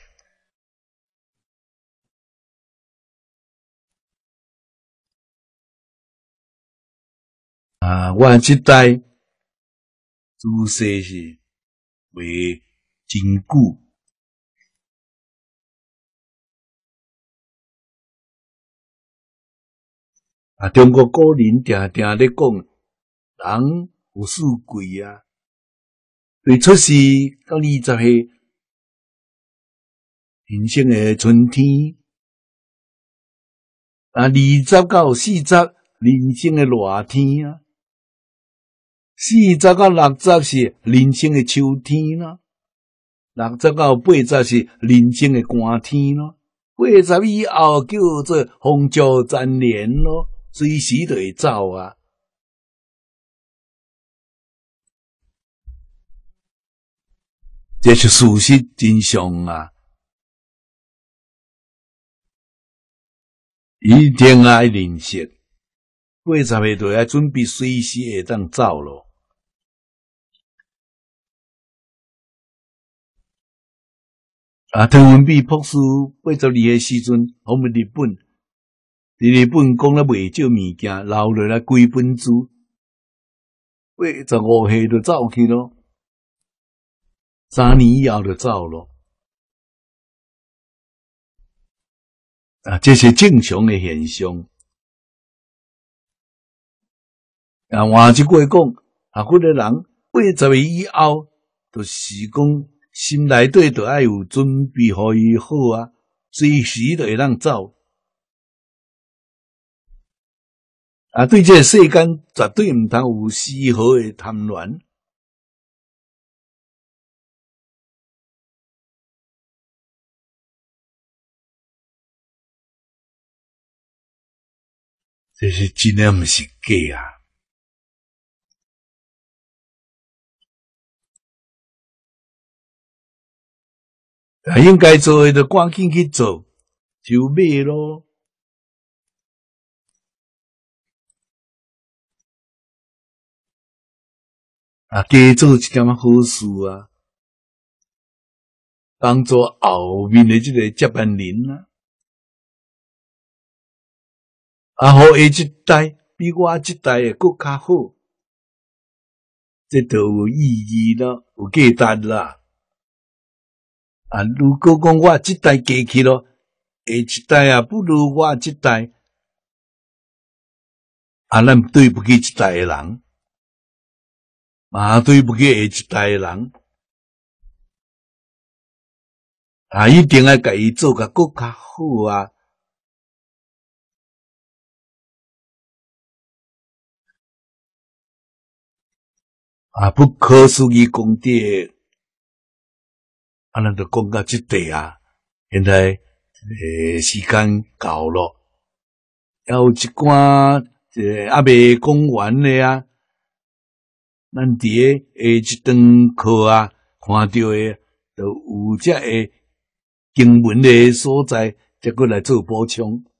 啊，我这代姿势是为真久。啊，中国古人定定咧讲，人有四季啊，对出世到二十岁，人生的春天；啊，二十到四十，人生的热天啊。四十到六十是人生的秋天咯，六十到八十是人生的寒天咯，八十以后叫做风烛残年咯。 随时就会走啊。这是事实真相啊！一定爱认识，八十岁就要准备随时会当走咯。啊，汤文比博士八十二个时阵，我们日本，伫日本讲了袂少物件，留落来几本书，八十五岁就走去咯，三年以后就走咯。啊，这是正常的现象。啊，换一句话讲，啊，迄个人八十岁以后，就是讲心内底就要有准备，互伊好啊，随时就会当走。啊，对这个世间绝对毋通有丝毫的贪恋。这是真诶，毋是假啊！啊，应该做诶，就赶紧去做，就买咯。啊，加做一点仔好事啊，当做后面诶即个接班人啊。啊，互下一代比我即代诶更较好，这就有意义咯，有价值啦。啊，如果讲我即代过去咯，下一代啊不如我即代，啊，咱对不起即代诶人，啊，对不起下一代诶人，啊，一定要甲伊做甲更较好啊。啊，不可思议功德，啊，咱就讲到即地啊。现在诶，时间到咯，还有一寡诶还未讲完诶啊。咱伫诶下一堂课啊，看到诶，就有只诶经文诶所在，再过来做补充。